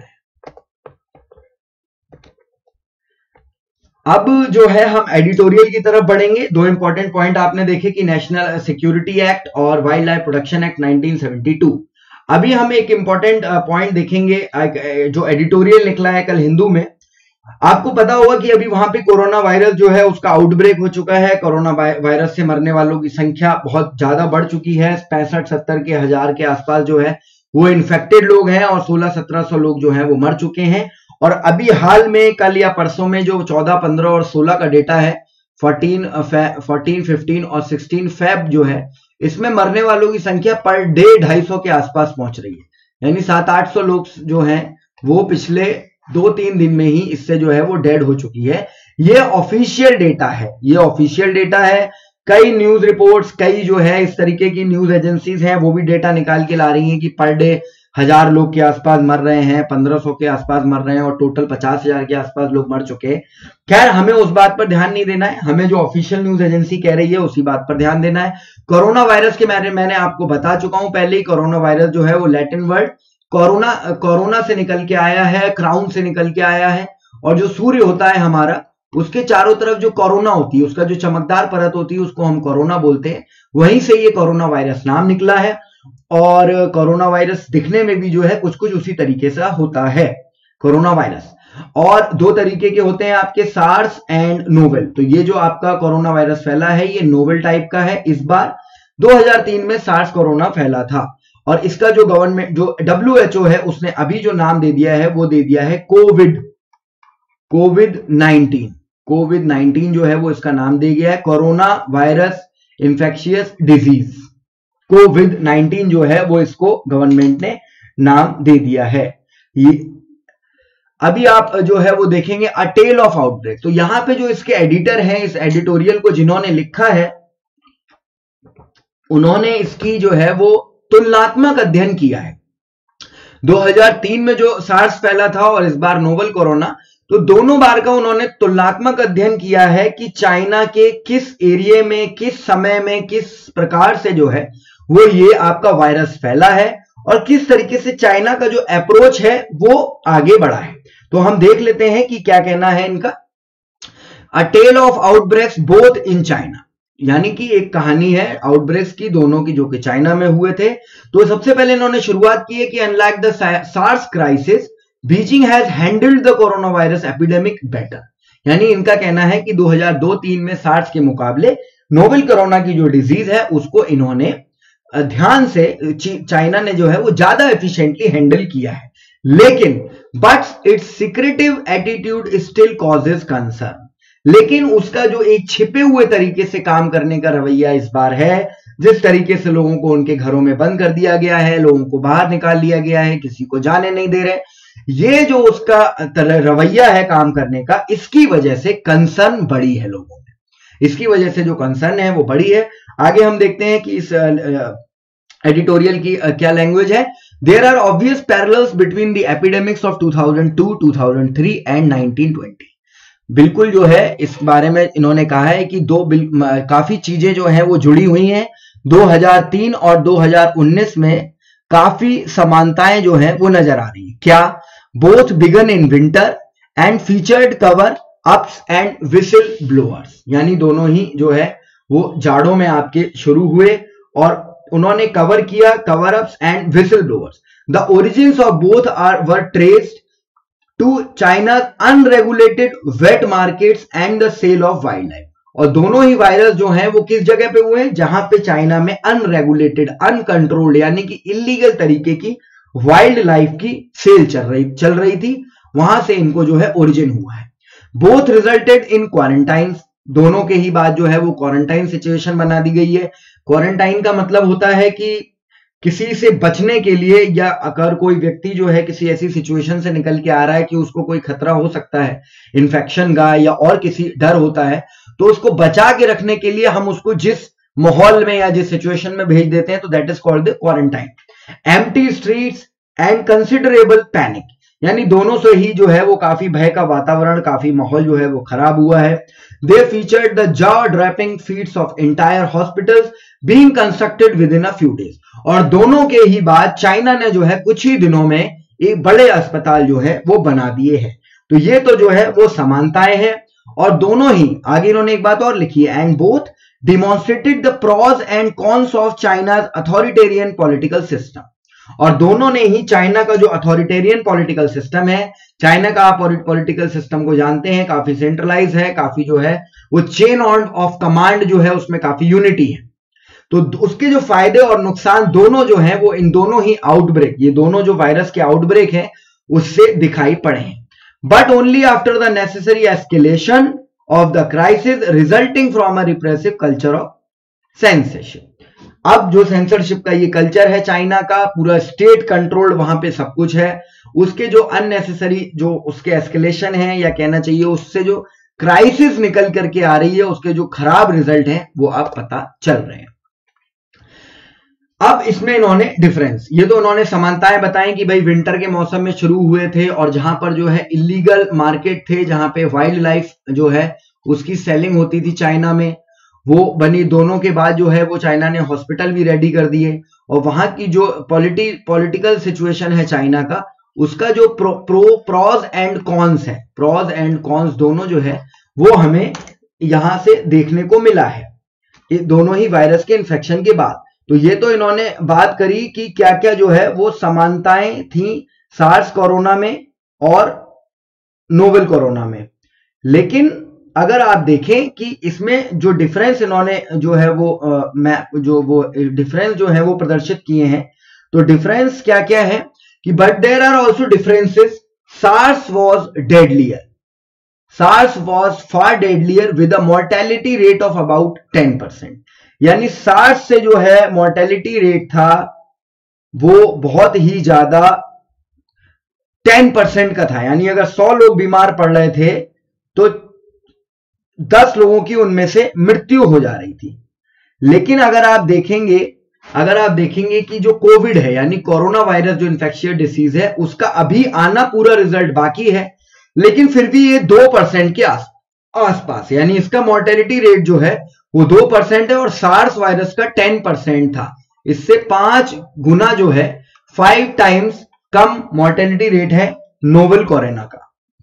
अब जो है हम एडिटोरियल की तरफ बढ़ेंगे। दो इंपॉर्टेंट पॉइंट आपने देखे कि नेशनल सिक्योरिटी एक्ट और wild life protection act nineteen seventy two. अभी हम एक इंपॉर्टेंट पॉइंट देखेंगे जो एडिटोरियल निकला है कल हिंदू में। आपको पता होगा कि अभी वहां पे कोरोना वायरस जो है उसका आउटब्रेक हो चुका है। कोरोना वायरस से मरने वालों की संख्या बहुत ज्यादा बढ़ चुकी है। पैंसठ सत्तर के हजार के आसपास जो है वो इन्फेक्टेड लोग हैं और सोलह सत्रह सौ लोग जो है वो मर चुके हैं। और अभी हाल में कल या परसों में जो चौदह, पंद्रह और सोलह का डेटा है, चौदह, पंद्रह और सोलह फेब जो है, इसमें मरने वालों की संख्या पर डे ढाई सौ के आसपास पहुंच रही है। यानी सात आठ सौ लोग जो हैं वो पिछले दो तीन दिन में ही इससे जो है वो डेड हो चुकी है। ये ऑफिशियल डेटा है, ये ऑफिशियल डेटा है। कई न्यूज रिपोर्ट्स, कई जो है इस तरीके की न्यूज एजेंसीज हैं वो भी डेटा निकाल के ला रही हैं कि पर डे हजार लोग के आसपास मर रहे हैं, पंद्रह सौ के आसपास मर रहे हैं और टोटल पचास हजार के आसपास लोग मर चुके हैं। खैर, हमें उस बात पर ध्यान नहीं देना है, हमें जो ऑफिशियल न्यूज एजेंसी कह रही है उसी बात पर ध्यान देना है। कोरोना वायरस के बारे में मैंने आपको बता चुका हूं पहले ही। कोरोना वायरस जो है वो लैटिन वर्ड कोरोना कोरोना से निकल के आया है, क्राउन से निकल के आया है। और जो सूर्य होता है हमारा, उसके चारों तरफ जो कोरोना होती है, उसका जो चमकदार परत होती है, उसको हम कोरोना बोलते हैं। वहीं से ये कोरोना वायरस नाम निकला है। और कोरोना वायरस दिखने में भी जो है कुछ कुछ उसी तरीके से होता है कोरोना वायरस। और दो तरीके के होते हैं आपके, सार्स एंड नोवेल। तो ये जो आपका कोरोना वायरस फैला है ये नोवेल टाइप का है। इस बार दो हज़ार तीन में सार्स कोरोना फैला था और इसका जो गवर्नमेंट जो डब्ल्यू एच ओ है उसने अभी जो नाम दे दिया है वो दे दिया है COVID COVID nineteen. COVID nineteen जो है वो इसका नाम दे गया है, corona virus infectious disease. COVID nineteen जो है वो इसको गवर्नमेंट ने नाम दे दिया है। ये अभी आप जो है वो देखेंगे अ टेल ऑफ आउटब्रेक। तो यहां पे जो इसके एडिटर हैं, इस एडिटोरियल को जिन्होंने लिखा है, उन्होंने इसकी जो है वो तुलनात्मक अध्ययन किया है। दो हज़ार तीन में जो सार्स फैला था और इस बार नोवल कोरोना, तो दोनों बार का उन्होंने तुलनात्मक अध्ययन किया है कि चाइना के किस एरिया में, किस समय में, किस प्रकार से जो है वो ये आपका वायरस फैला है और किस तरीके से चाइना का जो अप्रोच है वो आगे बढ़ा है। तो हम देख लेते हैं कि क्या कहना है इनका। A tale of outbreaks both in China, यानी कि एक कहानी है आउटब्रेक्स की, दोनों की, जो कि चाइना में हुए थे। तो सबसे पहले इन्होंने शुरुआत की है कि unlike the SARS crisis, Beijing has handled the corona virus epidemic better. यानी इनका कहना है कि दो हज़ार दो तीन में सार्स के मुकाबले नोवेल कोरोना की जो डिजीज है उसको इन्होंने ध्यान से, चाइना ने जो है वो ज्यादा एफिशिएंटली हैंडल किया है। लेकिन but its secretive attitude still causes concern. लेकिन उसका जो एक छिपे हुए तरीके से काम करने का रवैया इस बार है, जिस तरीके से लोगों को उनके घरों में बंद कर दिया गया है, लोगों को बाहर निकाल लिया गया है, किसी को जाने नहीं दे रहे, ये जो उसका रवैया है काम करने का, इसकी वजह से कंसर्न बढ़ी है लोगों में। इसकी वजह से जो कंसर्न है वो बढ़ी है। आगे हम देखते हैं कि इस एडिटोरियल की क्या लैंग्वेज है। There are obvious parallels between the epidemics of two thousand two, two thousand three and nineteen twenty. बिल्कुल जो है इस बारे में इन्होंने कहा है कि दो काफी चीजें जो हैं वो जुड़ी हुई हैं। दो हज़ार तीन और दो हज़ार उन्नीस में काफी समानताएं जो हैं वो नजर आ रही है। क्या? Both began in winter and featured cover ups and whistle blowers. यानी दोनों ही जो है वो जाड़ों में आपके शुरू हुए और उन्होंने कवर किया cover ups and whistle blowers. The origins of both are were traced to China unregulated wet markets and the sale of wildlife. और दोनों ही वायरस जो हैं वो किस जगह पे हुए हैं, जहां पे चाइना में अनरेगुलेटेड, अनकंट्रोल्ड यानी कि इलीगल तरीके की वाइल्ड लाइफ की सेल चल रही चल रही थी, वहां से इनको जो है ओरिजिन हुआ है। बोथ रिजल्टेड इन क्वारंटाइन, दोनों के ही बाद जो है वो क्वारंटाइन सिचुएशन बना दी गई है। क्वारंटाइन का मतलब होता है कि किसी से बचने के लिए, या अगर कोई व्यक्ति जो है किसी ऐसी सिचुएशन से निकल के आ रहा है कि उसको कोई खतरा हो सकता है इन्फेक्शन का या और किसी डर होता है, तो उसको बचा के रखने के लिए हम उसको जिस माहौल में या जिस सिचुएशन में भेज देते हैं, तो that is called the quarantine. Empty streets and considerable panic, यानी दोनों से ही जो है वो काफी भय का वातावरण, काफी माहौल जो है वो खराब हुआ है। They featured the jaw dropping feats of entire hospitals being constructed within a few days. और दोनों के ही बाद चाइना ने जो है कुछ ही दिनों में एक बड़े अस्पताल जो है वो बना दिए हैं। तो ये तो जो है वो समानताएं हैं। और दोनों ही, आगे इन्होंने एक बात और लिखी है, and both demonstrated the pros and cons of China's authoritarian political system. और दोनों ने ही चाइना का जो अथॉरिटेरियन पॉलिटिकल सिस्टम है, चाइना का आप पॉलिटिकल सिस्टम को जानते हैं, काफी सेंट्रलाइज है, काफी जो है वो चेन ऑफ कमांड जो है उसमें काफी यूनिटी है। तो उसके जो फायदे और नुकसान दोनों जो हैं वो इन दोनों ही आउटब्रेक, ये दोनों जो वायरस के आउटब्रेक हैं उससे दिखाई पड़े हैं। But only after the necessary escalation of the crisis resulting from a repressive culture of censorship. अब जो सेंसरशिप का ये कल्चर है चाइना का, पूरा स्टेट कंट्रोल्ड, वहां पे सब कुछ है, उसके जो अननेसेसरी जो उसके एस्केलेशन है, या कहना चाहिए उससे जो क्राइसिस निकल करके आ रही है, उसके जो खराब रिजल्ट हैं वो अब पता चल रहे हैं। अब इसमें इन्होंने डिफरेंस, ये तो इन्होंने समानताएं बताई कि भाई विंटर के मौसम में शुरू हुए थे और जहां पर जो है इलीगल मार्केट थे, जहां पे वाइल्ड लाइफ जो है उसकी सेलिंग होती थी चाइना में, वो बनी। दोनों के बाद जो है वो चाइना ने हॉस्पिटल भी रेडी कर दिए। और वहां की जो पॉलिटी पॉलिटिकल सिचुएशन है चाइना का, उसका जो pro pro pros and cons है, प्रॉज एंड कॉन्स दोनों जो है वो हमें यहां से देखने को मिला है, ये दोनों ही वायरस के इन्फेक्शन के बाद। तो ये तो इन्होंने बात करी कि क्या क्या जो है वो समानताएं थी सार्स कोरोना में और नोवेल कोरोना में। लेकिन अगर आप देखें कि इसमें जो डिफरेंस इन्होंने जो है वो मैप जो वो डिफरेंस जो है वो प्रदर्शित किए हैं, तो डिफरेंस क्या क्या है कि but there are also differences. SARS was deadlier, SARS was far deadlier with a mortality rate of about ten percent. यानी सार्स से जो है मोर्टेलिटी रेट था वो बहुत ही ज्यादा टेन परसेंट का था। यानी अगर सौ लोग बीमार पड़ रहे थे तो दस लोगों की उनमें से मृत्यु हो जा रही थी। लेकिन अगर आप देखेंगे अगर आप देखेंगे कि जो कोविड है यानी कोरोना वायरस जो इन्फेक्शियस डिसीज है, उसका अभी आना पूरा रिजल्ट बाकी है, लेकिन फिर भी ये दो परसेंट के आस आसपास, यानी इसका मोर्टेलिटी रेट जो है वो दो परसेंट है और सार्स वायरस का टेन परसेंट था। इससे पांच गुना जो है, फाइव टाइम्स कम मोर्टेलिटी रेट है नोवेल कोरोना का।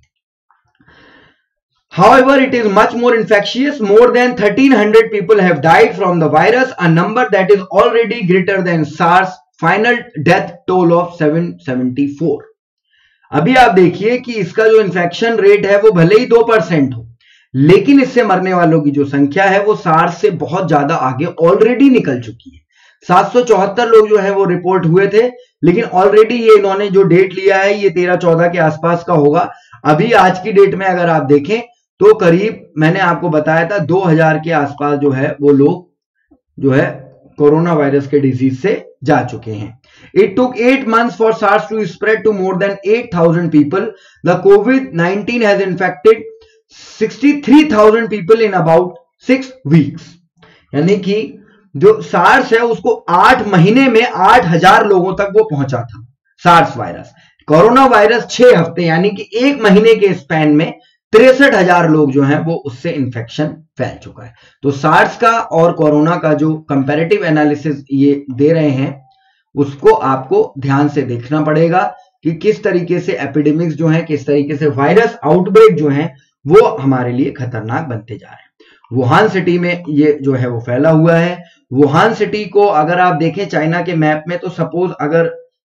However, it is much more infectious. More than thirteen hundred people have died from the virus, a number that is already greater than SARS final death toll of seven seventy-four. अभी आप देखिए कि इसका जो infection rate है वो भले ही दो परसेंट हो, लेकिन इससे मरने वालों की जो संख्या है वो सार्स से बहुत ज्यादा आगे ऑलरेडी निकल चुकी है। सात सौ चौहत्तर लोग जो है वो रिपोर्ट हुए थे, लेकिन ऑलरेडी ये इन्होंने जो डेट लिया है ये तेरह चौदह के आसपास का होगा। अभी आज की डेट में अगर आप देखें तो करीब, मैंने आपको बताया था, दो हज़ार के आसपास जो है वो लोग जो है कोरोना वायरस के डिजीज से जा चुके हैं। It took eight months for SARS to spread to more than eight thousand people. The COVID nineteen has infected sixty-three thousand people in about six weeks. यानी कि जो सार्स है उसको आठ महीने में आठ हजार लोगों तक वो पहुंचा था सार्स वायरस। कोरोना वायरस छह हफ्ते यानी कि एक महीने के स्पैन में तिरसठ हजार लोग जो हैं वो उससे इंफेक्शन फैल चुका है। तो सार्स का और कोरोना का जो कंपैरेटिव एनालिसिस ये दे रहे हैं उसको आपको ध्यान से देखना पड़ेगा कि किस तरीके से एपिडेमिक्स जो हैं, किस तरीके से वायरस आउटब्रेक जो हैं वो हमारे लिए खतरनाक बनते जा रहे हैं। वुहान सिटी में ये जो है वो फैला हुआ है। वुहान सिटी को अगर आप देखें चाइना के मैप में, तो सपोज अगर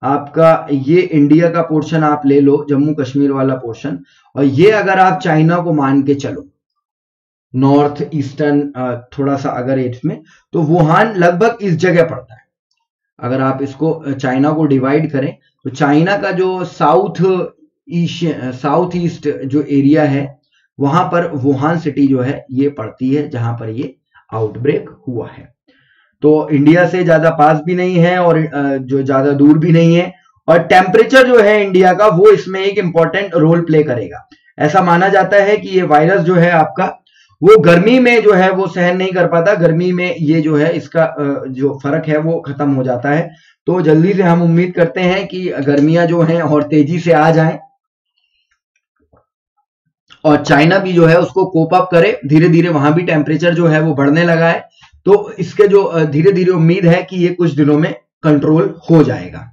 आपका ये इंडिया का पोर्शन आप ले लो, जम्मू कश्मीर वाला पोर्शन, और ये अगर आप चाइना को मान के चलो नॉर्थ ईस्टर्न थोड़ा सा अगर इसमें, तो वुहान लगभग इस जगह पड़ता है। अगर आप इसको चाइना को डिवाइड करें तो चाइना का जो साउथ ईस्ट साउथ ईस्ट जो एरिया है वहां पर वुहान सिटी जो है ये पड़ती है, जहां पर ये आउटब्रेक हुआ है। तो इंडिया से ज्यादा पास भी नहीं है और जो ज्यादा दूर भी नहीं है, और टेम्परेचर जो है इंडिया का वो इसमें एक इंपॉर्टेंट रोल प्ले करेगा। ऐसा माना जाता है कि ये वायरस जो है आपका वो गर्मी में जो है वो सहन नहीं कर पाता, गर्मी में ये जो है इसका जो फर्क है वो खत्म हो जाता है। तो जल्दी से हम उम्मीद करते हैं कि गर्मियां जो हैं और तेजी से आ जाएं और चाइना भी जो है उसको कोप अप करे, धीरे धीरे वहां भी टेम्परेचर जो है वो बढ़ने लगा है। तो इसके जो धीरे धीरे उम्मीद है कि ये कुछ दिनों में कंट्रोल हो जाएगा।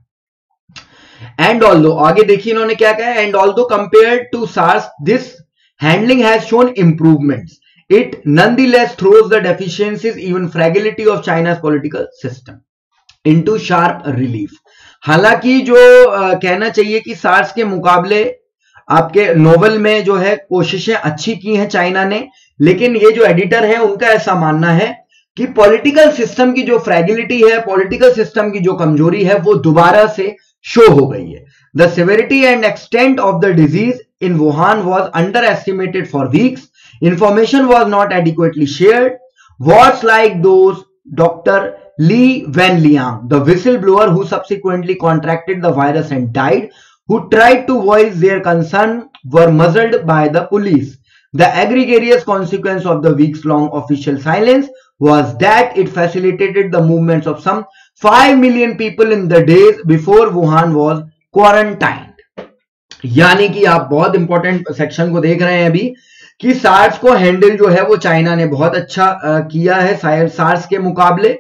एंड ऑल्दो आगे देखिए इन्होंने क्या कहा है, and although compared to SARS this handling has shown improvements, it nonetheless throws the deficiencies even fragility of China's political system into sharp relief। हालांकि जो आ, कहना चाहिए कि सार्स के मुकाबले आपके नोवेल में जो है कोशिशें अच्छी की हैं चाइना ने, लेकिन ये जो एडिटर है उनका ऐसा मानना है कि पॉलिटिकल सिस्टम की जो फ्रैगिलिटी है, पॉलिटिकल सिस्टम की जो कमजोरी है वो दोबारा से शो हो गई है। The severity and extent of the disease in Wuhan was underestimated for weeks, information was not adequately shared. Words like those Doctor Li Wenliang, the whistleblower who subsequently contracted the virus and died, who tried to voice their concern, were muzzled by the police. The egregious consequence of the weeks-long official silence was that it facilitated the movements of some five million people in the days before Wuhan was quarantined। यानी कि आप बहुत important section को देख रहे हैं अभी कि सार्स को हैंडल जो है वो चाइना ने बहुत अच्छा किया है सार्स के मुकाबले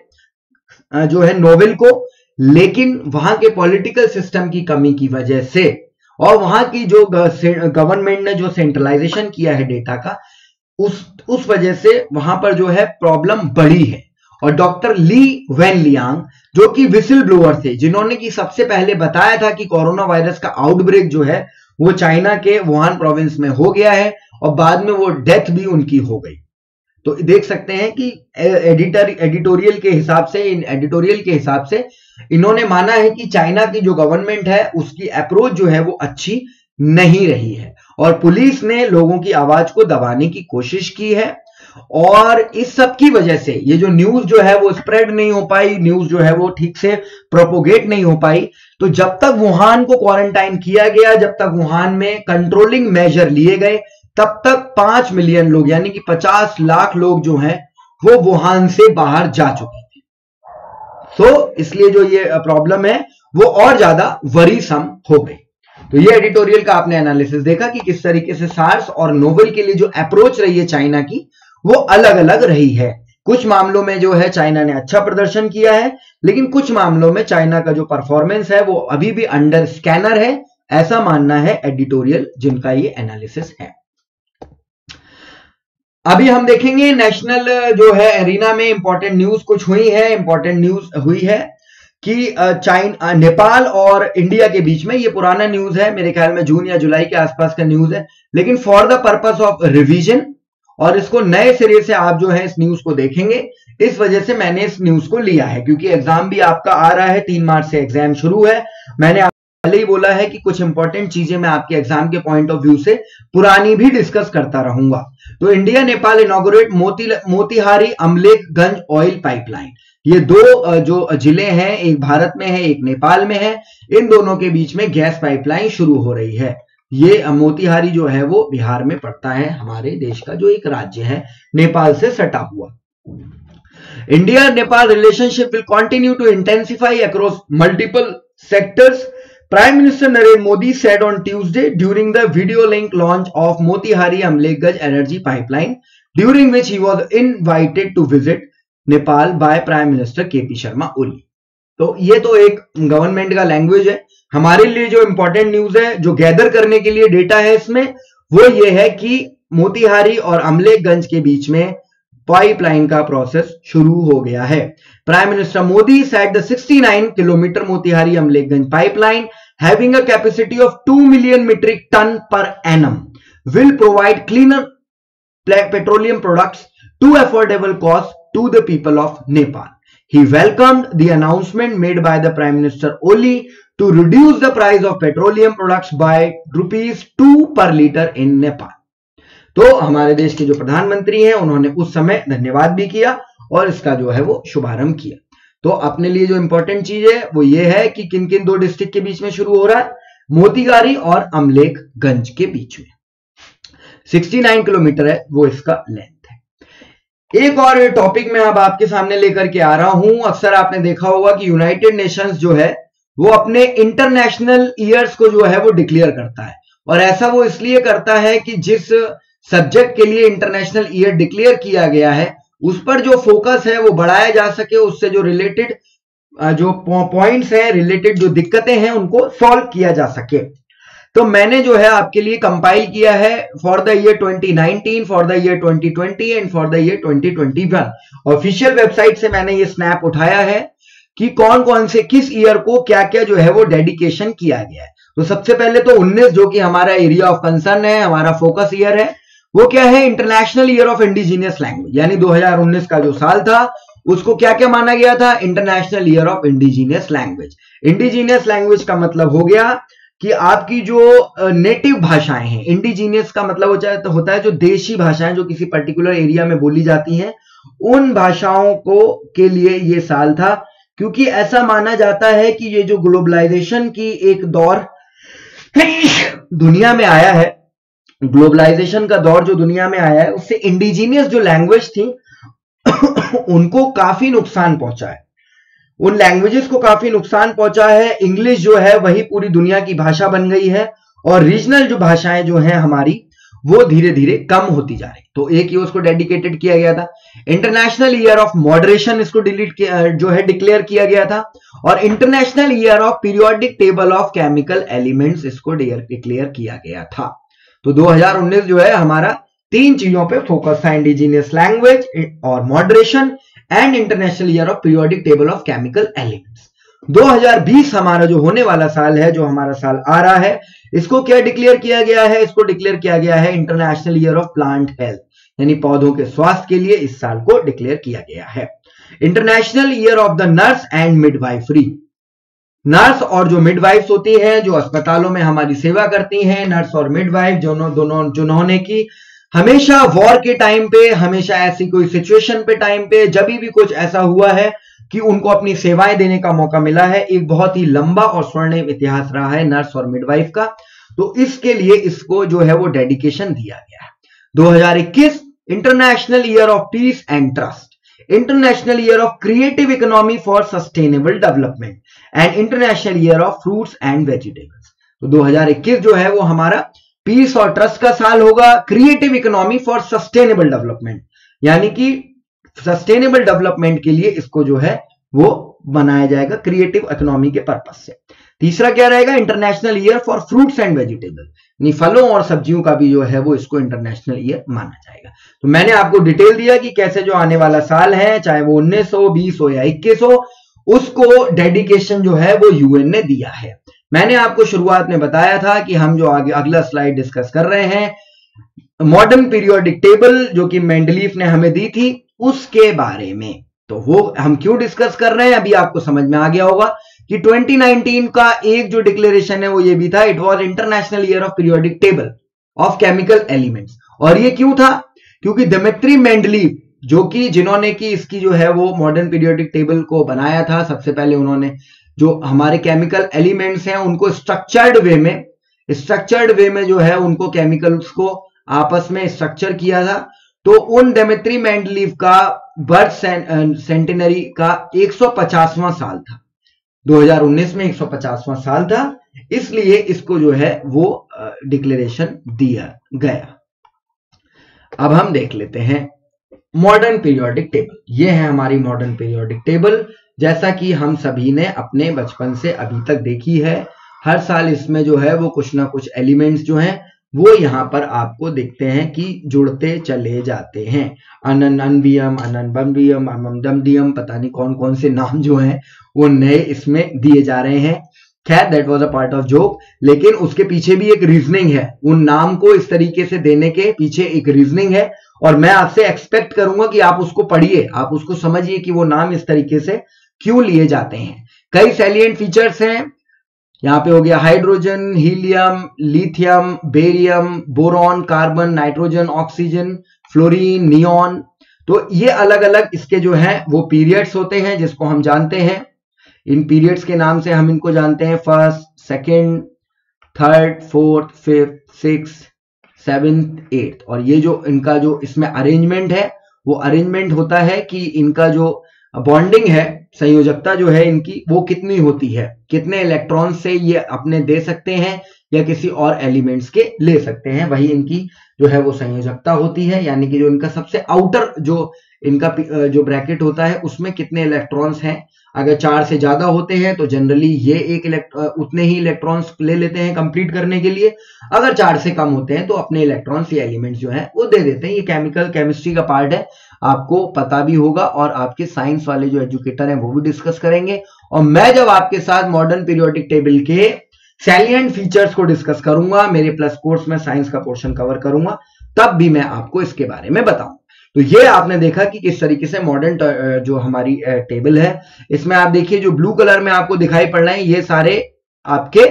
जो है नोवेल को, लेकिन वहां के पॉलिटिकल सिस्टम की कमी की वजह से और वहां की जो गवर्नमेंट ने जो सेंट्रलाइजेशन किया है डेटा का, उस उस वजह से वहां पर जो है प्रॉब्लम बढ़ी है। और डॉक्टर ली वेनलियांग जो कि विसिल ब्लोअर थे, जिन्होंने कि सबसे पहले बताया था कि कोरोना वायरस का आउटब्रेक जो है वो चाइना के वुहान प्रोविंस में हो गया है और बाद में वो डेथ भी उनकी हो गई। तो देख सकते हैं कि एडिटर एडिटोरियल के हिसाब से इन एडिटोरियल के हिसाब से इन्होंने माना है कि चाइना की जो गवर्नमेंट है उसकी अप्रोच जो है वो अच्छी नहीं रही है और पुलिस ने लोगों की आवाज को दबाने की कोशिश की है, और इस सब की वजह से ये जो न्यूज जो है वो स्प्रेड नहीं हो पाई, न्यूज जो है वो ठीक से प्रोपोगेट नहीं हो पाई। तो जब तक वुहान को क्वारंटाइन किया गया, जब तक वुहान में कंट्रोलिंग मेजर लिए गए, तब तक पांच मिलियन लोग यानी कि पचास लाख लोग जो हैं वो वुहान से बाहर जा चुके थे। तो इसलिए जो ये प्रॉब्लम है वो और ज्यादा वरीसम हो गई। तो ये एडिटोरियल का आपने एनालिसिस देखा कि किस तरीके से सार्स और नोवेल के लिए जो अप्रोच रही है चाइना की वो अलग अलग रही है। कुछ मामलों में जो है चाइना ने अच्छा प्रदर्शन किया है, लेकिन कुछ मामलों में चाइना का जो परफॉर्मेंस है वो अभी भी अंडर स्कैनर है, ऐसा मानना है एडिटोरियल जिनका ये एनालिसिस है। अभी हम देखेंगे नेशनल जो है एरिना में इंपॉर्टेंट न्यूज कुछ हुई है। इंपॉर्टेंट न्यूज हुई है कि चाइना नेपाल और इंडिया के बीच में, ये पुराना न्यूज है, मेरे ख्याल में जून या जुलाई के आसपास का न्यूज है, लेकिन for the purpose of revision और इसको नए सिरे से आप जो है इस न्यूज को देखेंगे, इस वजह से मैंने इस न्यूज को लिया है, क्योंकि एग्जाम भी आपका आ रहा है, तीन मार्च से एग्जाम शुरू है। मैंने पहले ही बोला है कि कुछ इंपॉर्टेंट चीजें मैं आपके एग्जाम के पॉइंट ऑफ व्यू से पुरानी भी डिस्कस करता रहूंगा। तो इंडिया नेपाल इनॉग्रेट मोती मोतिहारी अमलेखगंज ऑयल पाइपलाइन, ये दो जो जिले हैं, एक भारत में है एक नेपाल में है, इन दोनों के बीच में गैस पाइपलाइन शुरू हो रही है। ये मोतिहारी जो है वो बिहार में पड़ता है, हमारे देश का जो एक राज्य है नेपाल से सटा हुआ। India Nepal relationship will continue to intensify across multiple sectors, Prime Minister Narendra Modi said on Tuesday during the video link launch of Motihari Amlekhganj energy pipeline, during which he was invited to visit Nepal by Prime Minister K P Sharma Oli। तो ये तो एक government का language है। हमारे लिए जो important news है, जो गैदर करने के लिए डेटा है इसमें, वो ये है कि मोतिहारी और अमलेखगंज के बीच में पाइपलाइन का प्रोसेस शुरू हो गया है। Prime Minister Modi said the sixty-nine kilometer Motihari Amlekhganj pipeline, having a capacity of two million metric ton per annum, will provide cleaner petroleum products to affordable cost to the people of Nepal. He welcomed the announcement made by the Prime Minister Oli to reduce the price of petroleum products by rupees two per liter in Nepal. तो हमारे देश के जो प्रधानमंत्री हैं उन्होंने उस समय धन्यवाद भी किया और इसका जो है वो शुभारंभ किया। तो अपने लिए जो इंपॉर्टेंट चीज है वो ये है कि किन किन दो डिस्ट्रिक्ट के बीच में शुरू हो रहा है, मोतीहारी और अमलेखगंज के बीच में। उनहत्तर किलोमीटर है वो इसका लेंथ है। एक और टॉपिक मैं अब आपके सामने लेकर के आ रहा हूं। अक्सर आपने देखा होगा कि यूनाइटेड नेशंस जो है वो अपने इंटरनेशनल ईयर्स को जो है वो डिक्लेयर करता है, और ऐसा वो इसलिए करता है कि जिस सब्जेक्ट के लिए इंटरनेशनल ईयर डिक्लेयर किया गया है उस पर जो फोकस है वो बढ़ाया जा सके, उससे जो रिलेटेड जो पॉइंट्स हैं, रिलेटेड जो दिक्कतें हैं उनको सॉल्व किया जा सके। तो मैंने जो है आपके लिए कंपाइल किया है for the year twenty nineteen, for the year twenty twenty and for the year twenty twenty one. Official website से मैंने ये स्नैप उठाया है कि कौन कौन से किस ईयर को क्या क्या जो है वो डेडिकेशन किया गया है। तो सबसे पहले तो उन्नीस, जो कि हमारा एरिया ऑफ कंसर्न है, हमारा फोकस ईयर है, वो क्या है, international year of indigenous language, यानी दो हज़ार उन्नीस का जो साल था उसको क्या क्या माना गया था, international year of indigenous language. Indigenous language का मतलब हो गया कि आपकी जो नेटिव भाषाएं हैं, इंडिजीनियस का मतलब होता है जो देशी भाषाएं जो किसी पर्टिकुलर एरिया में बोली जाती हैं, उन भाषाओं को के लिए ये साल था, क्योंकि ऐसा माना जाता है कि ये जो ग्लोबलाइजेशन की एक दौर दुनिया में आया है, ग्लोबलाइजेशन का दौर जो दुनिया में आया है, उससे इंडिजीनियस जो लैंग्वेज थी उनको काफी नुकसान पहुंचा है, उन लैंग्वेजेस को काफी नुकसान पहुंचा है। इंग्लिश जो है वही पूरी दुनिया की भाषा बन गई है और रीजनल जो भाषाएं जो हैं हमारी वो धीरे धीरे कम होती जा रही। तो एक ईयर उसको डेडिकेटेड किया गया था। इंटरनेशनल ईयर ऑफ मॉडरेशन इसको डिलीट किया जो है डिक्लेयर किया गया था, और international year of periodic table of chemical elements इसको डिक्लेयर किया गया था। तो दो हज़ार उन्नीस जो है हमारा तीन चीजों पे फोकस था, इंडिजीनियस लैंग्वेज और moderation and international year of periodic table of chemical elements. दो हज़ार बीस हमारा जो होने वाला साल है, जो हमारा साल आ रहा है, इसको क्या डिक्लेयर किया गया है, इसको डिक्लेयर किया गया है international year of plant health, यानी पौधों के स्वास्थ्य के लिए इस साल को डिक्लेयर किया गया है। International year of the nurse and midwifery, nurse और जो मिडवाइफ्स होती हैं जो अस्पतालों में हमारी सेवा करती हैं, नर्स और मिडवाइफ दोनों दोनों जिन्होंने की हमेशा वॉर के टाइम पे, हमेशा ऐसी कोई सिचुएशन पे टाइम पे जब भी कुछ ऐसा हुआ है कि उनको अपनी सेवाएं देने का मौका मिला है, एक बहुत ही लंबा और स्वर्णिम इतिहास रहा है नर्स और मिडवाइफ का। तो इसके लिए इसको जो है वो डेडिकेशन दिया गया है। दो हज़ार इक्कीस international year of peace and trust, international year of creative economy for sustainable development and international year of fruits and vegetables. तो दो हज़ार इक्कीस जो है वो हमारा पीस और ट्रस्ट का साल होगा, creative economy for sustainable development, यानी कि सस्टेनेबल डेवलपमेंट के लिए इसको जो है वो बनाया जाएगा क्रिएटिव इकोनॉमी के पर्पस से। तीसरा क्या रहेगा, international year for fruits and vegetable, यानी फलों और सब्जियों का भी जो है वो इसको इंटरनेशनल ईयर माना जाएगा। तो मैंने आपको डिटेल दिया कि कैसे जो आने वाला साल है, चाहे वो उन्नीस हो, बीस हो या इक्कीस हो, उसको डेडिकेशन जो है वो यूएन ने दिया है। मैंने आपको शुरुआत में बताया था कि हम जो आगे अगला स्लाइड डिस्कस कर रहे हैं, मॉडर्न पीरियोडिक टेबल जो कि मेंडलीफ ने हमें दी थी, उसके बारे में। तो वो हम क्यों डिस्कस कर रहे हैं अभी आपको समझ में आ गया होगा कि ट्वेंटी नाइनटीन का एक जो डिक्लेरेशन है वो ये भी था, it was international year of periodic table of chemical elements. और ये क्यों था, क्योंकि दिमित्री मेंडलीफ जो कि जिन्होंने की इसकी जो है वो मॉडर्न पीरियोडिक टेबल को बनाया था, सबसे पहले उन्होंने जो हमारे केमिकल एलिमेंट्स हैं उनको स्ट्रक्चर्ड वे में स्ट्रक्चर्ड वे में जो है उनको केमिकल्स को आपस में स्ट्रक्चर किया था। तो उन दिमित्री मेंडलीफ का बर्थ सेंटिनरी का एक सौ पचासवां साल था, दो हज़ार उन्नीस में एक सौ पचासवां साल था, इसलिए इसको जो है वो डिक्लेरेशन दिया गया। अब हम देख लेते हैं मॉडर्न पीरियोडिक टेबल। ये है हमारी मॉडर्न पीरियोडिक टेबल, जैसा कि हम सभी ने अपने बचपन से अभी तक देखी है। हर साल इसमें जो है वो कुछ ना कुछ एलिमेंट्स जो हैं वो यहाँ पर आपको दिखते हैं कि जुड़ते चले जाते हैं। अनन अनबियम, अनन बम्बियम, अममदमडियम, पता नहीं कौन कौन से नाम जो हैं वो नए इसमें दिए जा रहे हैं। खैर that was a part of joke, लेकिन उसके पीछे भी एक रीजनिंग है। उन नाम को इस तरीके से देने के पीछे एक रीजनिंग है और मैं आपसे एक्सपेक्ट करूंगा कि आप उसको पढ़िए, आप उसको समझिए कि वो नाम इस तरीके से क्यों लिए जाते हैं। कई सैलिएंट फीचर्स हैं, यहाँ पे हो गया hydrogen, helium, lithium, barium, boron, carbon, nitrogen, oxygen, fluorine, neon. तो ये अलग अलग इसके जो है वो पीरियड्स होते हैं जिसको हम जानते हैं। इन पीरियड्स के नाम से हम इनको जानते हैं first, second, third, fourth, fifth, six, seventh, eighth. और ये जो इनका जो इसमें अरेंजमेंट है वो अरेंजमेंट होता है कि इनका जो बॉन्डिंग है, संयोजकता जो है इनकी, वो कितनी होती है, कितने इलेक्ट्रॉन से ये अपने दे सकते हैं या किसी और एलिमेंट्स के ले सकते हैं, वही इनकी जो है वो संयोजकता होती है। यानी कि जो इनका सबसे आउटर जो इनका जो ब्रैकेट होता है उसमें कितने इलेक्ट्रॉन्स हैं। अगर चार से ज्यादा होते हैं तो जनरली ये एक उतने ही इलेक्ट्रॉन्स ले लेते हैं कंप्लीट करने के लिए। अगर चार से कम होते हैं तो अपने इलेक्ट्रॉन्स या एलिमेंट्स जो है वो दे देते हैं। ये केमिकल केमिस्ट्री का पार्ट है, आपको पता भी होगा और आपके साइंस वाले जो एजुकेटर हैं वो भी डिस्कस करेंगे। और मैं जब आपके साथ मॉडर्न पीरियोडिक टेबल के सैलिएंट फीचर्स को डिस्कस करूंगा, मेरे प्लस कोर्स में साइंस का पोर्शन कवर करूंगा, तब भी मैं आपको इसके बारे में बताऊं। तो ये आपने देखा कि किस तरीके से मॉडर्न जो हमारी टेबल है, इसमें आप देखिए जो ब्लू कलर में आपको दिखाई पड़ रहे हैं ये सारे आपके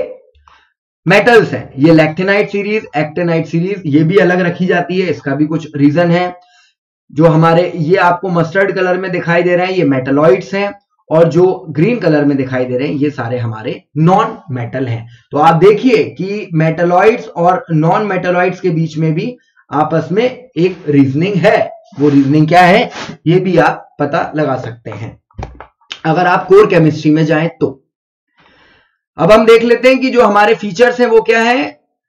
मेटल्स हैं। ये लैक्टिनाइट सीरीज, एक्टिनाइट सीरीज, ये भी अलग रखी जाती है, इसका भी कुछ रीजन है। जो हमारे ये आपको मस्टर्ड कलर में दिखाई दे रहे हैं ये मेटलॉइड्स हैं, और जो ग्रीन कलर में दिखाई दे रहे हैं ये सारे हमारे नॉन मेटल हैं। तो आप देखिए कि मेटलॉइड्स और नॉन मेटलॉइड्स के बीच में भी आपस में एक रीजनिंग है। वो रीजनिंग क्या है ये भी आप पता लगा सकते हैं अगर आप कोर केमिस्ट्री में जाएं तो। अब हम देख लेते हैं कि जो हमारे फीचर्स हैं वो क्या है।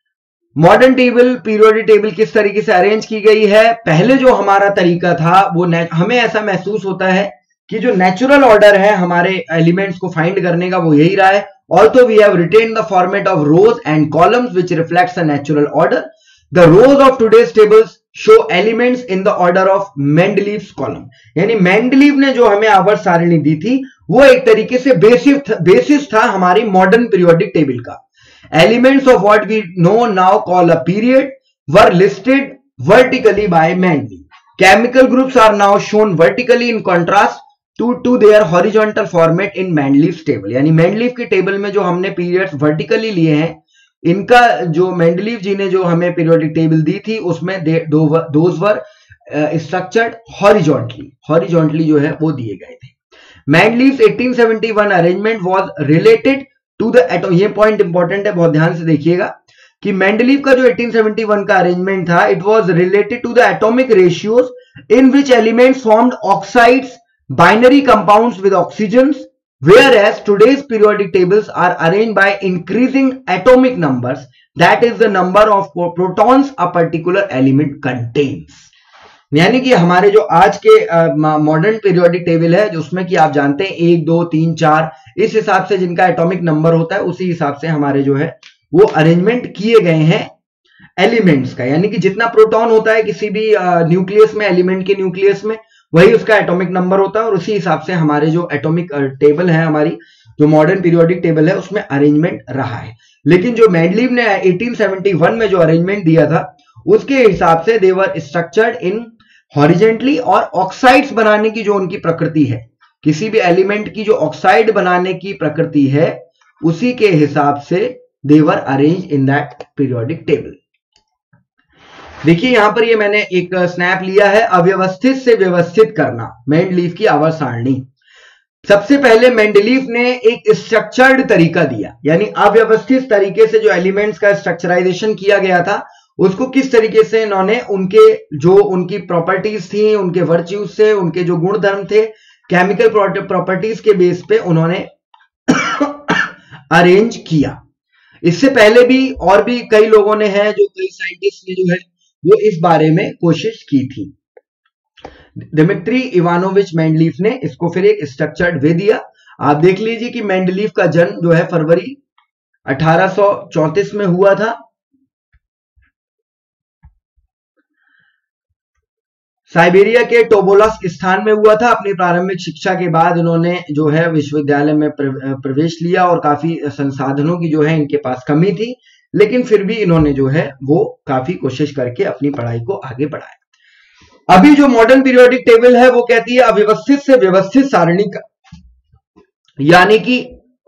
मॉडर्न टेबल, पीरियोडिक टेबल किस तरीके से अरेंज की गई है। पहले जो हमारा तरीका था वो हमें ऐसा महसूस होता है कि जो नेचुरल ऑर्डर है हमारे एलिमेंट्स को फाइंड करने का वो यही रहा है। Also we have retain the format of rows and columns which reflects a natural order. The rows of today's tables show elements in the order of Mendeleev's column. यानी मेंडलीव ने जो हमें आवर्त सारणी दी थी वो एक तरीके से बेसिस बेसिस था हमारी मॉडर्न पीरियोडिक टेबल का। Elements of what we know now call a period were listed vertically by Mendeleev. Chemical groups are now shown vertically in contrast to to their horizontal format in Mendeleev's table. यानी Mendeleev की table में जो हमने periods vertically लिए हैं, इनका जो Mendeleev जी ने जो हमें पीरियोडिक टेबल दी थी उसमें those were structured horizontally horizontally जो है वो दिए गए थे। Mendeleev's eighteen seventy one arrangement was related to the atom. ये पॉइंट इंपॉर्टेंट है, बहुत ध्यान से देखिएगा कि मेंडलीव का जो एटीन सेवेंटी वन का अरेंजमेंट था it was related to the atomic ratios in which elements formed oxides, binary compounds with oxygens, whereas today's periodic tables are arranged by increasing atomic numbers, that is the number of protons a particular element contains। यानी कि हमारे जो आज के modern periodic table है जो उसमें कि आप जानते हैं एक दो तीन चार इस हिसाब से जिनका एटॉमिक नंबर होता है उसी हिसाब से हमारे जो है वो अरेंजमेंट किए गए हैं एलिमेंट्स का। यानी कि जितना प्रोटॉन होता है किसी भी न्यूक्लियस में, एलिमेंट के न्यूक्लियस में, वही उसका एटॉमिक नंबर होता है और उसी हिसाब से हमारे जो एटॉमिक टेबल है, हमारी जो मॉडर्न पीरियोडिक टेबल है उसमें अरेंजमेंट रहा है। लेकिन जो मेंडलीव ने एटीन सेवेंटी वन में जो अरेंजमेंट दिया था उसके हिसाब से they were structured in horizontally, और ऑक्साइड्स बनाने की जो उनकी प्रकृति है, किसी भी एलिमेंट की जो ऑक्साइड बनाने की प्रकृति है उसी के हिसाब से they were arrange in that periodic table. देखिए यहां पर ये मैंने एक स्नैप लिया है, अव्यवस्थित से व्यवस्थित करना, मेंडलीव की आवर्त सारणी। सबसे पहले मेंडलीव ने एक स्ट्रक्चर्ड तरीका दिया, यानी अव्यवस्थित तरीके से जो एलिमेंट्स का स्ट्रक्चराइजेशन किया गया था उसको किस तरीके से इन्होंने उनके जो उनकी प्रॉपर्टीज थी, उनके वर्च्यूज से, उनके जो गुण धर्म थे, केमिकल प्रॉपर्टीज के बेस पे उन्होंने अरेंज किया। इससे पहले भी और भी कई लोगों ने है, जो कई साइंटिस्ट ने जो है वो इस बारे में कोशिश की थी। दिमित्री इवानोविच मेंडलीव ने इसको फिर एक स्ट्रक्चर्ड वे दिया। आप देख लीजिए कि मेंडलीव का जन्म जो है फरवरी अठारह सौ चौंतीस में हुआ था साइबेरिया के टोबोलस्क स्थान में हुआ था। अपनी प्रारंभिक शिक्षा के बाद इन्होंने जो है विश्वविद्यालय में प्रवेश लिया और काफी संसाधनों की जो है इनके पास कमी थी, लेकिन फिर भी इन्होंने जो है वो काफी कोशिश करके अपनी पढ़ाई को आगे बढ़ाया। अभी जो मॉडर्न पीरियोडिक टेबल है वो कहती है अव्यवस्थित से व्यवस्थित सारणी का, यानी कि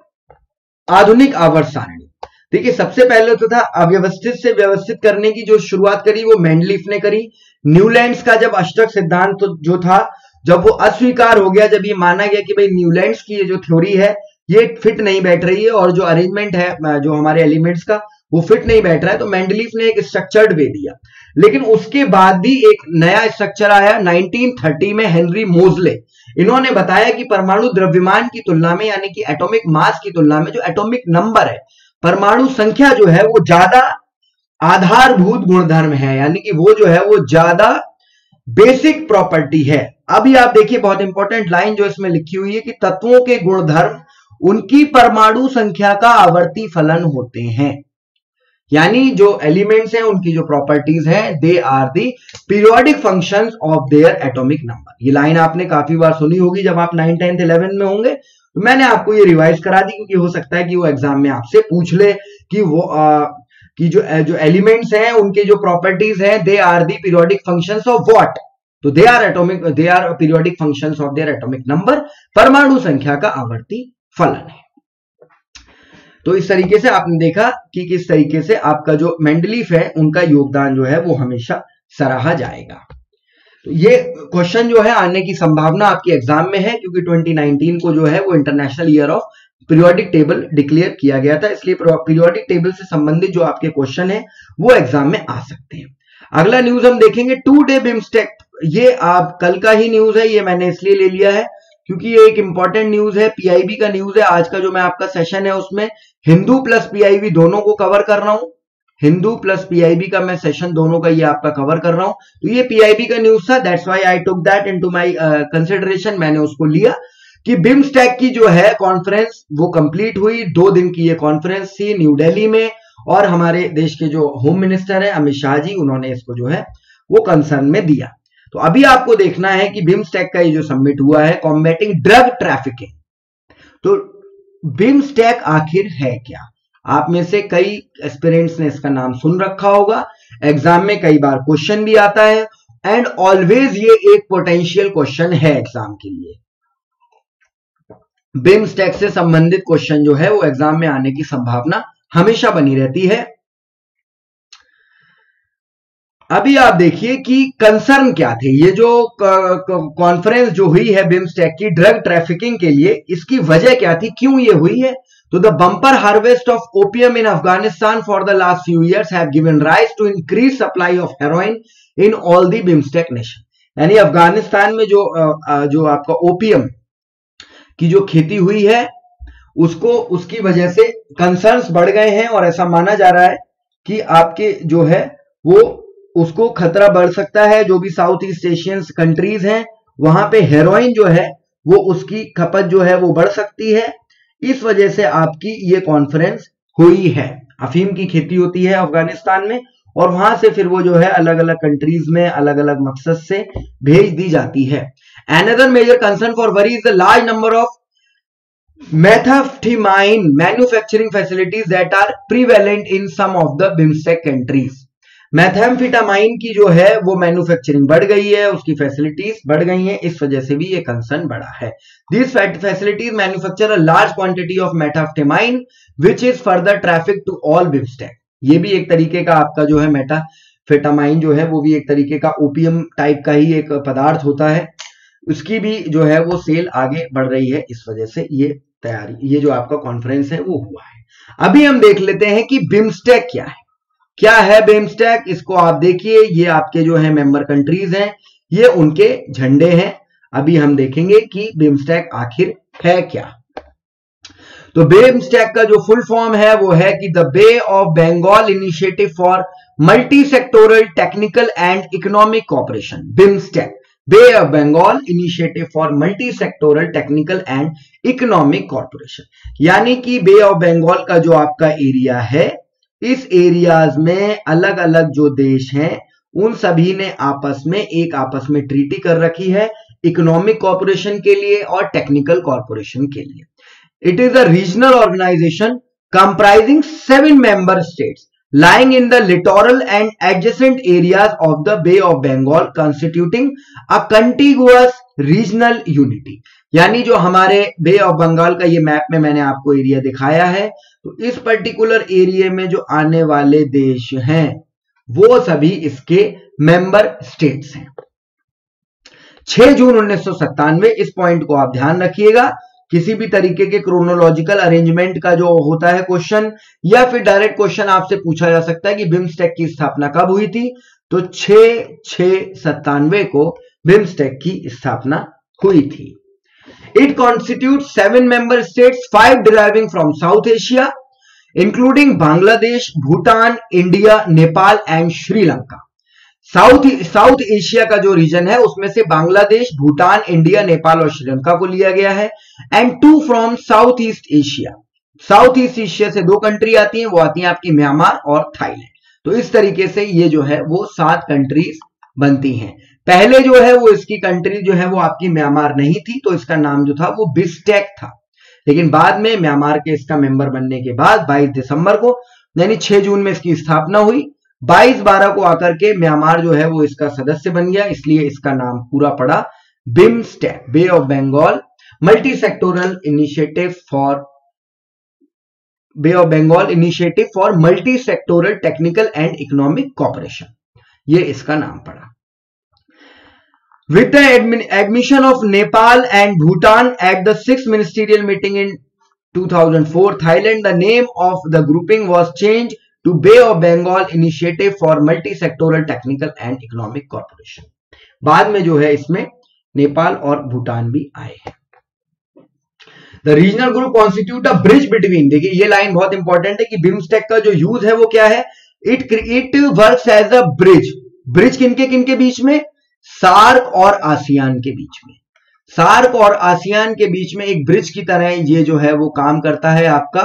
आधुनिक आवर्त सारणी। देखिए, सबसे पहले तो था अव्यवस्थित से व्यवस्थित करने की जो शुरुआत करी वो मेंडलीफ ने करी। न्यूलैंड्स का जब अष्टक सिद्धांत तो जो था, जब वो अस्वीकार हो गया, जब ये माना गया कि भाई न्यूलैंड्स की ये जो थ्योरी है ये फिट नहीं बैठ रही है और जो अरेंजमेंट है जो हमारे एलिमेंट्स का वो फिट नहीं बैठ रहा है, तो मेंडलीफ ने एक स्ट्रक्चर्ड वे दिया। लेकिन उसके बाद भी एक नया स्ट्रक्चर आया नाइनटीन थर्टी में, हेनरी मोजले। इन्होंने बताया कि परमाणु द्रव्यमान की तुलना में, यानी कि एटॉमिक मास की तुलना में, जो एटॉमिक नंबर है, परमाणु संख्या जो है वो ज्यादा आधारभूत गुणधर्म है, यानी कि वो जो है वो ज्यादा बेसिक प्रॉपर्टी है। अभी आप देखिए बहुत इंपॉर्टेंट लाइन जो इसमें लिखी हुई है कि तत्वों के गुणधर्म उनकी परमाणु संख्या का आवर्ती फलन होते हैं, यानी जो एलिमेंट्स हैं उनकी जो प्रॉपर्टीज हैं, they are the periodic functions of their atomic number. ये लाइन आपने काफी बार सुनी होगी जब आप नाइन टेंथ इलेवन में होंगे, तो मैंने आपको ये रिवाइज करा दी क्योंकि हो सकता है कि वो एग्जाम में आपसे पूछ ले कि वो आ, कि जो जो एलिमेंट्स हैं उनके जो प्रॉपर्टीज हैं, they are the periodic functions of what, तो they are atomic they are periodic functions of their atomic number, परमाणु संख्या का आवर्ती फलन है। तो इस तरीके से आपने देखा कि किस तरीके से आपका जो मेंडलीफ है उनका योगदान जो है वो हमेशा सराहा जाएगा। तो ये क्वेश्चन जो है आने की संभावना आपके एग्जाम में है क्योंकि ट्वेंटी नाइनटीन को जो है वो international year of periodic table declare किया गया था, इसलिए पीरियोडिक टेबल से संबंधित जो आपके क्वेश्चन है वो एग्जाम में आ सकते हैं। अगला न्यूज हम देखेंगे, टू डे बिम्स्टेक। ये आप कल का ही न्यूज है, ये मैंने इसलिए ले लिया है क्योंकि ये एक इंपॉर्टेंट न्यूज है, पीआईबी का न्यूज है। आज का जो मैं आपका सेशन है उसमें हिंदू प्लस पीआईबी दोनों को कवर कर रहा हूं, हिंदू प्लस पीआईबी का मैं सेशन दोनों का ये आपका कवर कर रहा हूं। तो ये पीआईबी का न्यूज था, that's why I took that into my consideration, मैंने उसको लिया कि बिम्स्टेक की जो है कॉन्फ्रेंस वो कंप्लीट हुई। दो दिन की ये कॉन्फ्रेंस थी न्यू दिल्ली में और हमारे देश के जो होम मिनिस्टर है अमित शाह जी, उन्होंने इसको जो है वो कंसर्न में दिया। तो अभी आपको देखना है कि बिम्स्टेक का ये जो सबमिट हुआ है, कॉम्बैटिंग ड्रग ट्रैफिकिंग, तो बिम्स्टेक आखिर है क्या? आप में से कई एस्पिरेंट्स ने इसका नाम सुन रखा होगा, एग्जाम में कई बार क्वेश्चन भी आता है एंड ऑलवेज ये एक पोटेंशियल क्वेश्चन है एग्जाम के लिए। बिम्स्टेक से संबंधित क्वेश्चन जो है वो एग्जाम में आने की संभावना हमेशा बनी रहती है। अभी आप देखिए कि कंसर्न क्या थे, ये जो कॉन्फ्रेंस जो हुई है बिम्स्टेक की ड्रग ट्रैफिकिंग के लिए, इसकी वजह क्या थी, क्यों ये हुई है? तो the bumper harvest of opium in Afghanistan for the last few years have given rise to increase supply of heroin in all the BIMSTEC nation. यानी अफगानिस्तान में जो जो आपका ओपियम की जो खेती हुई है उसको उसकी वजह से कंसर्न्स बढ़ गए हैं और ऐसा माना जा रहा है कि आपके जो है वो उसको खतरा बढ़ सकता है। जो भी साउथ ईस्ट एशियन कंट्रीज हैं वहां पे हेरोइन जो है वो उसकी खपत जो है वो बढ़ सकती है, इस वजह से आपकी ये कॉन्फ्रेंस हुई है। अफीम की खेती होती है अफगानिस्तान में और वहां से फिर वो जो है अलग अलग कंट्रीज में अलग अलग मकसद से भेज दी जाती है। Another major concern for worry is the large number of methamphetamine manufacturing facilities that are prevalent in some of the BIMSTEC countries. मैथाम्फेटामाइन की जो है वो मैन्युफैक्चरिंग बढ़ गई है, उसकी फैसिलिटीज बढ़ गई हैं, इस वजह से भी ये कंसर्न बढ़ा है। These facilities manufacture a large quantity of methamphetamine which is further trafficked to all BIMSTEC. ये भी एक तरीके का आपका जो है मेटाफेटामाइन जो है वो भी एक तरीके का ओपियम टाइप का ही एक पदार्थ होता है, उसकी भी जो है वो सेल आगे बढ़ रही है, इस वजह से ये तैयारी ये जो आपका कॉन्फ्रेंस है वो हुआ है। अभी हम देख लेते हैं कि बिम्स्टेक क्या है। क्या है बिम्स्टेक, इसको आप देखिए, ये आपके जो है मेंबर कंट्रीज हैं, ये उनके झंडे हैं। अभी हम देखेंगे कि बिम्स्टेक आखिर है क्या। तो बिम्स्टेक का जो फुल फॉर्म है वो है कि the Bay of Bengal initiative for multi sectoral technical and economic cooperation. BIMSTEC, Bay of Bengal initiative for multi sectoral technical and economic corporation, यानी कि बे ऑफ बंगाल का जो आपका एरिया है, इस एरियाज में अलग अलग जो देश हैं उन सभी ने आपस में एक आपस में ट्रीटी कर रखी है इकोनॉमिक कॉर्पोरेशन के लिए और टेक्निकल कॉर्पोरेशन के लिए। It is a regional organisation comprising seven member states lying in the littoral and adjacent areas of the Bay of Bengal constituting a contiguous regional unity। यानी जो हमारे बे ऑफ बंगाल का ये मैप में मैंने आपको एरिया दिखाया है, तो इस पर्टिकुलर एरिया में जो आने वाले देश हैं वो सभी इसके मेंबर स्टेट्स हैं। छह जून उन्नीस सौ सत्तानवे, इस पॉइंट को आप ध्यान रखिएगा। किसी भी तरीके के क्रोनोलॉजिकल अरेंजमेंट का जो होता है क्वेश्चन, या फिर डायरेक्ट क्वेश्चन आपसे पूछा जा सकता है कि बिम्स्टेक की स्थापना कब हुई थी, तो छह छह सत्तानवे को बिम्स्टेक की स्थापना हुई थी। It constitute seven member states, five deriving from South Asia including Bangladesh, Bhutan, India, Nepal and Sri Lanka. South South Asia का जो रीजन है उसमें से बांग्लादेश, भूटान, इंडिया, नेपाल और श्रीलंका को लिया गया है। And two from South East Asia, South East Asia से दो कंट्री आती हैं, वो आती हैं आपकी म्यांमार और थाईलैंड। तो इस तरीके से ये जो है वो सात कंट्रीज बनती हैं। पहले जो है वो इसकी कंट्री जो है वो आपकी म्यांमार नहीं थी, तो इसका नाम जो था वो बिस्टेक था। लेकिन बाद में म्यांमार के इसका मेंबर बनने के बाद बाईस दिसंबर को यानी छह जून में इसकी स्थापना हुई। बाईस बारह को आकर के म्यांमार जो है वो इसका सदस्य बन गया, इसलिए इसका नाम पूरा पड़ा BIMSTEC, Bay of Bengal multi sectoral initiative for Bay of Bengal initiative for multi sectoral technical and economic corporation, ये इसका नाम पड़ा। With the admission of Nepal and Bhutan at the sixth ministerial meeting in two thousand four, Thailand, the name of the grouping was changed to Bay of Bengal Initiative for Multi-Sectoral Technical and Economic Cooperation। बाद में जो है इसमें नेपाल और भूटान भी आए हैं। The regional group constitute a bridge between, देखिए ये लाइन बहुत इंपॉर्टेंट है कि बिम्स्टेक का जो यूज है वो क्या है, it it works as a bridge. Bridge किनके किनके बीच में, सार्क और आसियान के बीच में। सार्क और आसियान के बीच में एक ब्रिज की तरह ये जो है वो काम करता है आपका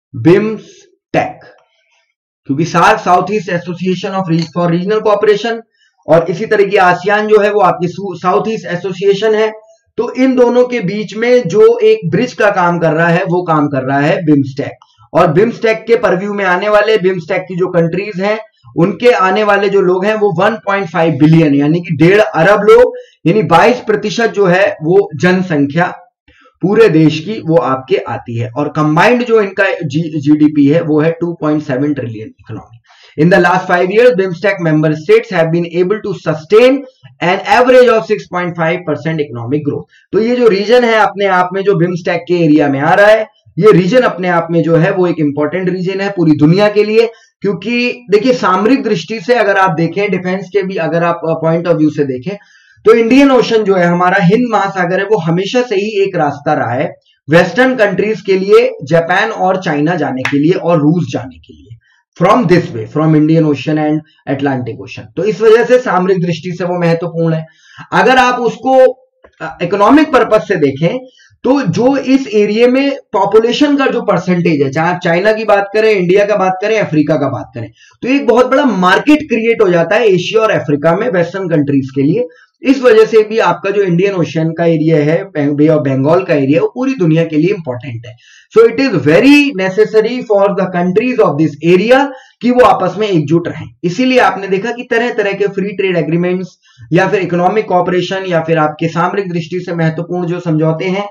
बिम्स्टेक, क्योंकि SAARC South East association of for regional cooperation और इसी तरह की आसियान जो है वो आपकी साउथ ईस्ट एसोसिएशन है। तो इन दोनों के बीच में जो एक ब्रिज का काम कर रहा है वो काम कर रहा है बिम्स्टेक। और बिम्स्टेक के परव्यू में आने वाले बिम्स्टेक की जो कंट्रीज हैं उनके आने वाले जो लोग हैं वो एक पॉइंट पाँच बिलियन यानी कि डेढ़ अरब लोग, यानी बाईस प्रतिशत जो है वो जनसंख्या पूरे देश की वो आपके आती है। और कंबाइंड जो इनका जीडीपी है वो है two point seven trillion economy. In the last five years BIMSTEC member states have been able to sustain an average of six point five percent economic growth. तो ये जो रीजन है अपने आप में जो बिम्स्टेक के एरिया में आ रहा है, ये रीजन अपने आप में जो है वो एक इंपॉर्टेंट रीजन है पूरी दुनिया के लिए। क्योंकि देखिए सामरिक दृष्टि से अगर आप देखें, डिफेंस के भी अगर आप पॉइंट ऑफ व्यू से देखें, तो इंडियन ओशन जो है हमारा हिंद महासागर है वो हमेशा से ही एक रास्ता रहा है वेस्टर्न कंट्रीज के लिए, जापान और चाइना जाने के लिए और रूस जाने के लिए, from this way, from Indian Ocean and Atlantic Ocean. तो इस वजह से सामरिक दृष्टि से वो महत्वपूर्ण है। अगर आप उसको इकोनॉमिक पर्पज से देखें तो जो इस एरिया में पॉपुलेशन का जो परसेंटेज है, चाहे आप चाइना की बात करें, इंडिया का बात करें, अफ्रीका का बात करें, तो एक बहुत बड़ा मार्केट क्रिएट हो जाता है एशिया और अफ्रीका में वेस्टर्न कंट्रीज के लिए। इस वजह से भी आपका जो इंडियन ओशन का एरिया है, बे ऑफ बंगाल का एरिया, वो पूरी दुनिया के लिए इंपॉर्टेंट है। So it is very necessary for the countries of this area कि वो आपस में एकजुट रहें। इसीलिए आपने देखा कि तरह तरह के फ्री ट्रेड एग्रीमेंट्स या फिर इकोनॉमिक कॉपरेशन या फिर आपके सामरिक दृष्टि से महत्वपूर्ण जो समझौते हैं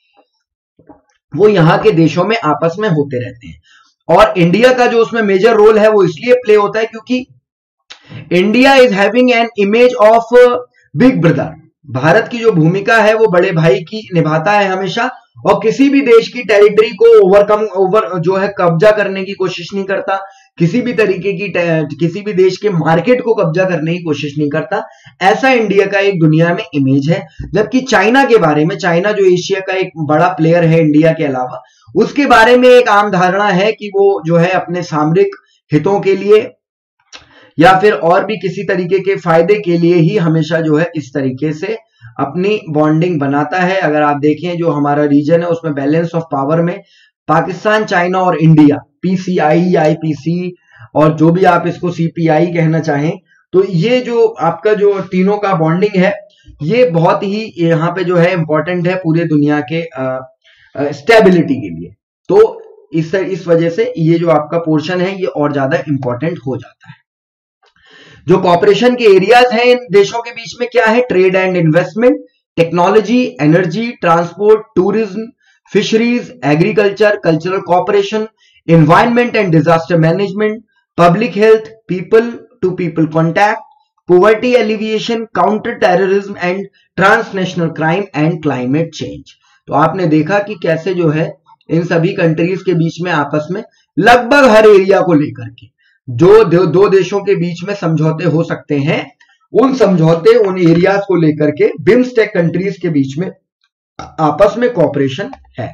वो यहां के देशों में आपस में होते रहते हैं। और इंडिया का जो उसमें मेजर रोल है वो इसलिए प्ले होता है क्योंकि India is having an image of big brother. Bharat की जो भूमिका है वो बड़े भाई की निभाता है हमेशा, और किसी भी देश की टेरिटरी को ओवरकम ओवर जो है कब्जा करने की कोशिश नहीं करता, किसी भी तरीके की किसी भी देश के मार्केट को कब्जा करने की कोशिश नहीं करता। ऐसा इंडिया का एक दुनिया में इमेज है। जबकि चाइना के बारे में, चाइना जो एशिया का एक बड़ा प्लेयर है इंडिया के अलावा, उसके बारे में एक आम धारणा है कि वो जो है अपने सामरिक हितों के लिए या फिर और भी किसी तरीके के फायदे के लिए ही हमेशा जो है इस तरीके से अपनी बॉन्डिंग बनाता है। अगर आप देखें जो हमारा रीजन है उसमें बैलेंस ऑफ पावर में पाकिस्तान, चाइना और इंडिया, पीसीआई, आईपीसी और जो भी आप इसको सीपीआई कहना चाहें, तो ये जो आपका जो तीनों का बॉन्डिंग है ये बहुत ही यहाँ पे जो है इंपॉर्टेंट है पूरे दुनिया के स्टेबिलिटी के लिए। तो इस इस वजह से ये जो आपका पोर्शन है ये और ज्यादा इंपॉर्टेंट हो जाता है। जो कॉपरेशन के एरियाज हैं इन देशों के बीच में क्या है, trade and investment, technology, energy, transport, tourism, fisheries, agriculture, cultural cooperation, environment and disaster management, public health, people to people contact, poverty alleviation, counter terrorism and transnational crime and climate change। तो आपने देखा कि कैसे जो है इन सभी countries के बीच में आपस में लगभग हर एरिया को लेकर के जो दो, दो देशों के बीच में समझौते हो सकते हैं, उन समझौते उन एरियाज को लेकर के बिम्स्टेक कंट्रीज के बीच में आपस में कॉपरेशन है।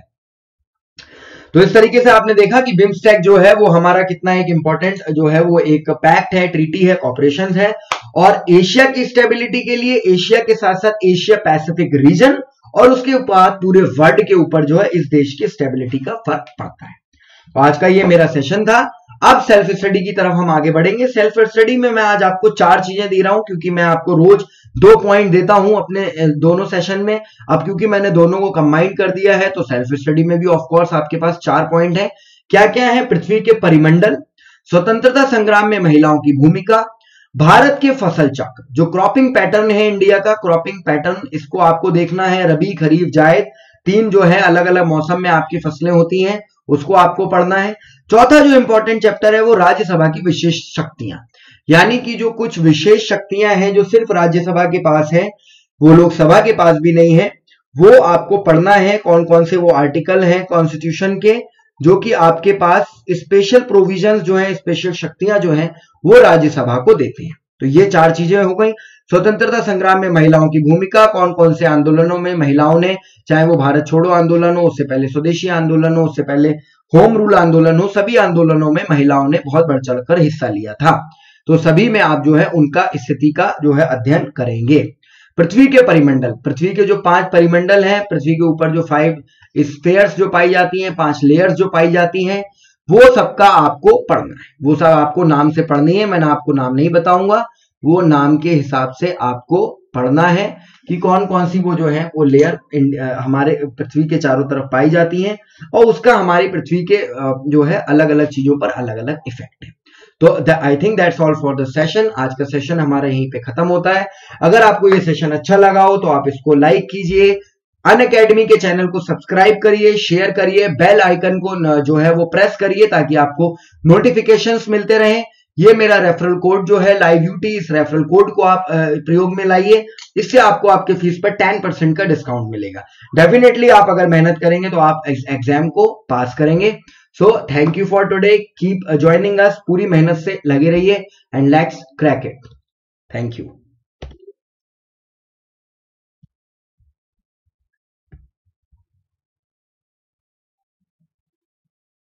तो इस तरीके से आपने देखा कि बिम्स्टेक जो है वो हमारा कितना एक इंपॉर्टेंट जो है वो एक पैक्ट है, ट्रीटी है, कॉपरेशन है। और एशिया की स्टेबिलिटी के लिए एशिया के साथ साथ एशिया पैसिफिक रीजन और उसके बाद पूरे वर्ल्ड के ऊपर जो है इस देश की स्टेबिलिटी का फर्क पड़ता है। तो आज का ये मेरा सेशन था। अब सेल्फ स्टडी की तरफ हम आगे बढ़ेंगे। सेल्फ स्टडी में मैं आज आपको चार चीजें दे रहा हूं क्योंकि मैं आपको रोज दो पॉइंट देता हूं अपने दोनों सेशन में। अब क्योंकि मैंने दोनों को कंबाइन कर दिया है तो सेल्फ स्टडी में भी ऑफ कोर्स आपके पास चार पॉइंट है। क्या क्या है, पृथ्वी के परिमंडल, स्वतंत्रता संग्राम में महिलाओं की भूमिका, भारत के फसल चक्र, जो क्रॉपिंग पैटर्न है इंडिया का क्रॉपिंग पैटर्न, इसको आपको देखना है, रबी, खरीफ, जायद, तीन जो है अलग अलग मौसम में आपकी फसलें होती हैं, उसको आपको पढ़ना है। चौथा जो इंपॉर्टेंट चैप्टर है वो राज्यसभा की विशेष शक्तियां, यानी कि जो कुछ विशेष शक्तियां हैं जो सिर्फ राज्यसभा के पास है, वो लोकसभा के पास भी नहीं है, वो आपको पढ़ना है। कौन कौन से वो आर्टिकल हैं कॉन्स्टिट्यूशन के जो कि आपके पास स्पेशल प्रोविजंस जो है, स्पेशल शक्तियां जो हैं वो राज्यसभा को देते हैं। तो ये चार चीजें हो गई। स्वतंत्रता संग्राम में महिलाओं की भूमिका, कौन कौन से आंदोलनों में महिलाओं ने, चाहे वो भारत छोड़ो आंदोलन हो, उससे पहले स्वदेशी आंदोलन हो, उससे पहले होम रूल आंदोलन हो, सभी आंदोलनों में महिलाओं ने बहुत बढ़ चढ़कर हिस्सा लिया था। तो सभी में आप जो है उनका स्थिति का जो है अध्ययन करेंगे। पृथ्वी के परिमंडल, पृथ्वी के जो पांच परिमंडल हैं, पृथ्वी के ऊपर जो फाइव स्फीयर्स जो पाई जाती हैं, पांच लेयर्स जो पाई जाती हैं, वो सबका आपको पढ़ना है। वो सब आपको नाम से पढ़नी है, मैंने आपको नाम नहीं बताऊंगा, वो नाम के हिसाब से आपको पढ़ना है कि कौन कौन सी वो जो है वो लेयर हमारे पृथ्वी के चारों तरफ पाई जाती हैं और उसका हमारी पृथ्वी के जो है अलग अलग चीजों पर अलग अलग इफेक्ट है। तो I think that's all for the session. आज का सेशन हमारा यहीं पे खत्म होता है। अगर आपको ये सेशन अच्छा लगा हो तो आप इसको लाइक कीजिए, अनअकैडमी के चैनल को सब्सक्राइब करिए, शेयर करिए, बेल आइकन को जो है वो प्रेस करिए ताकि आपको नोटिफिकेशंस मिलते रहें। ये मेरा रेफरल कोड जो है लाइव यूटी, इस रेफरल कोड को आप प्रयोग में लाइए, इससे आपको आपके फीस पर टेन परसेंट का डिस्काउंट मिलेगा। डेफिनेटली आप अगर मेहनत करेंगे तो आप एग्जाम को पास करेंगे। So thank you for today, keep joining us, पूरी मेहनत से लगे रहिए and let's crack it. Thank you.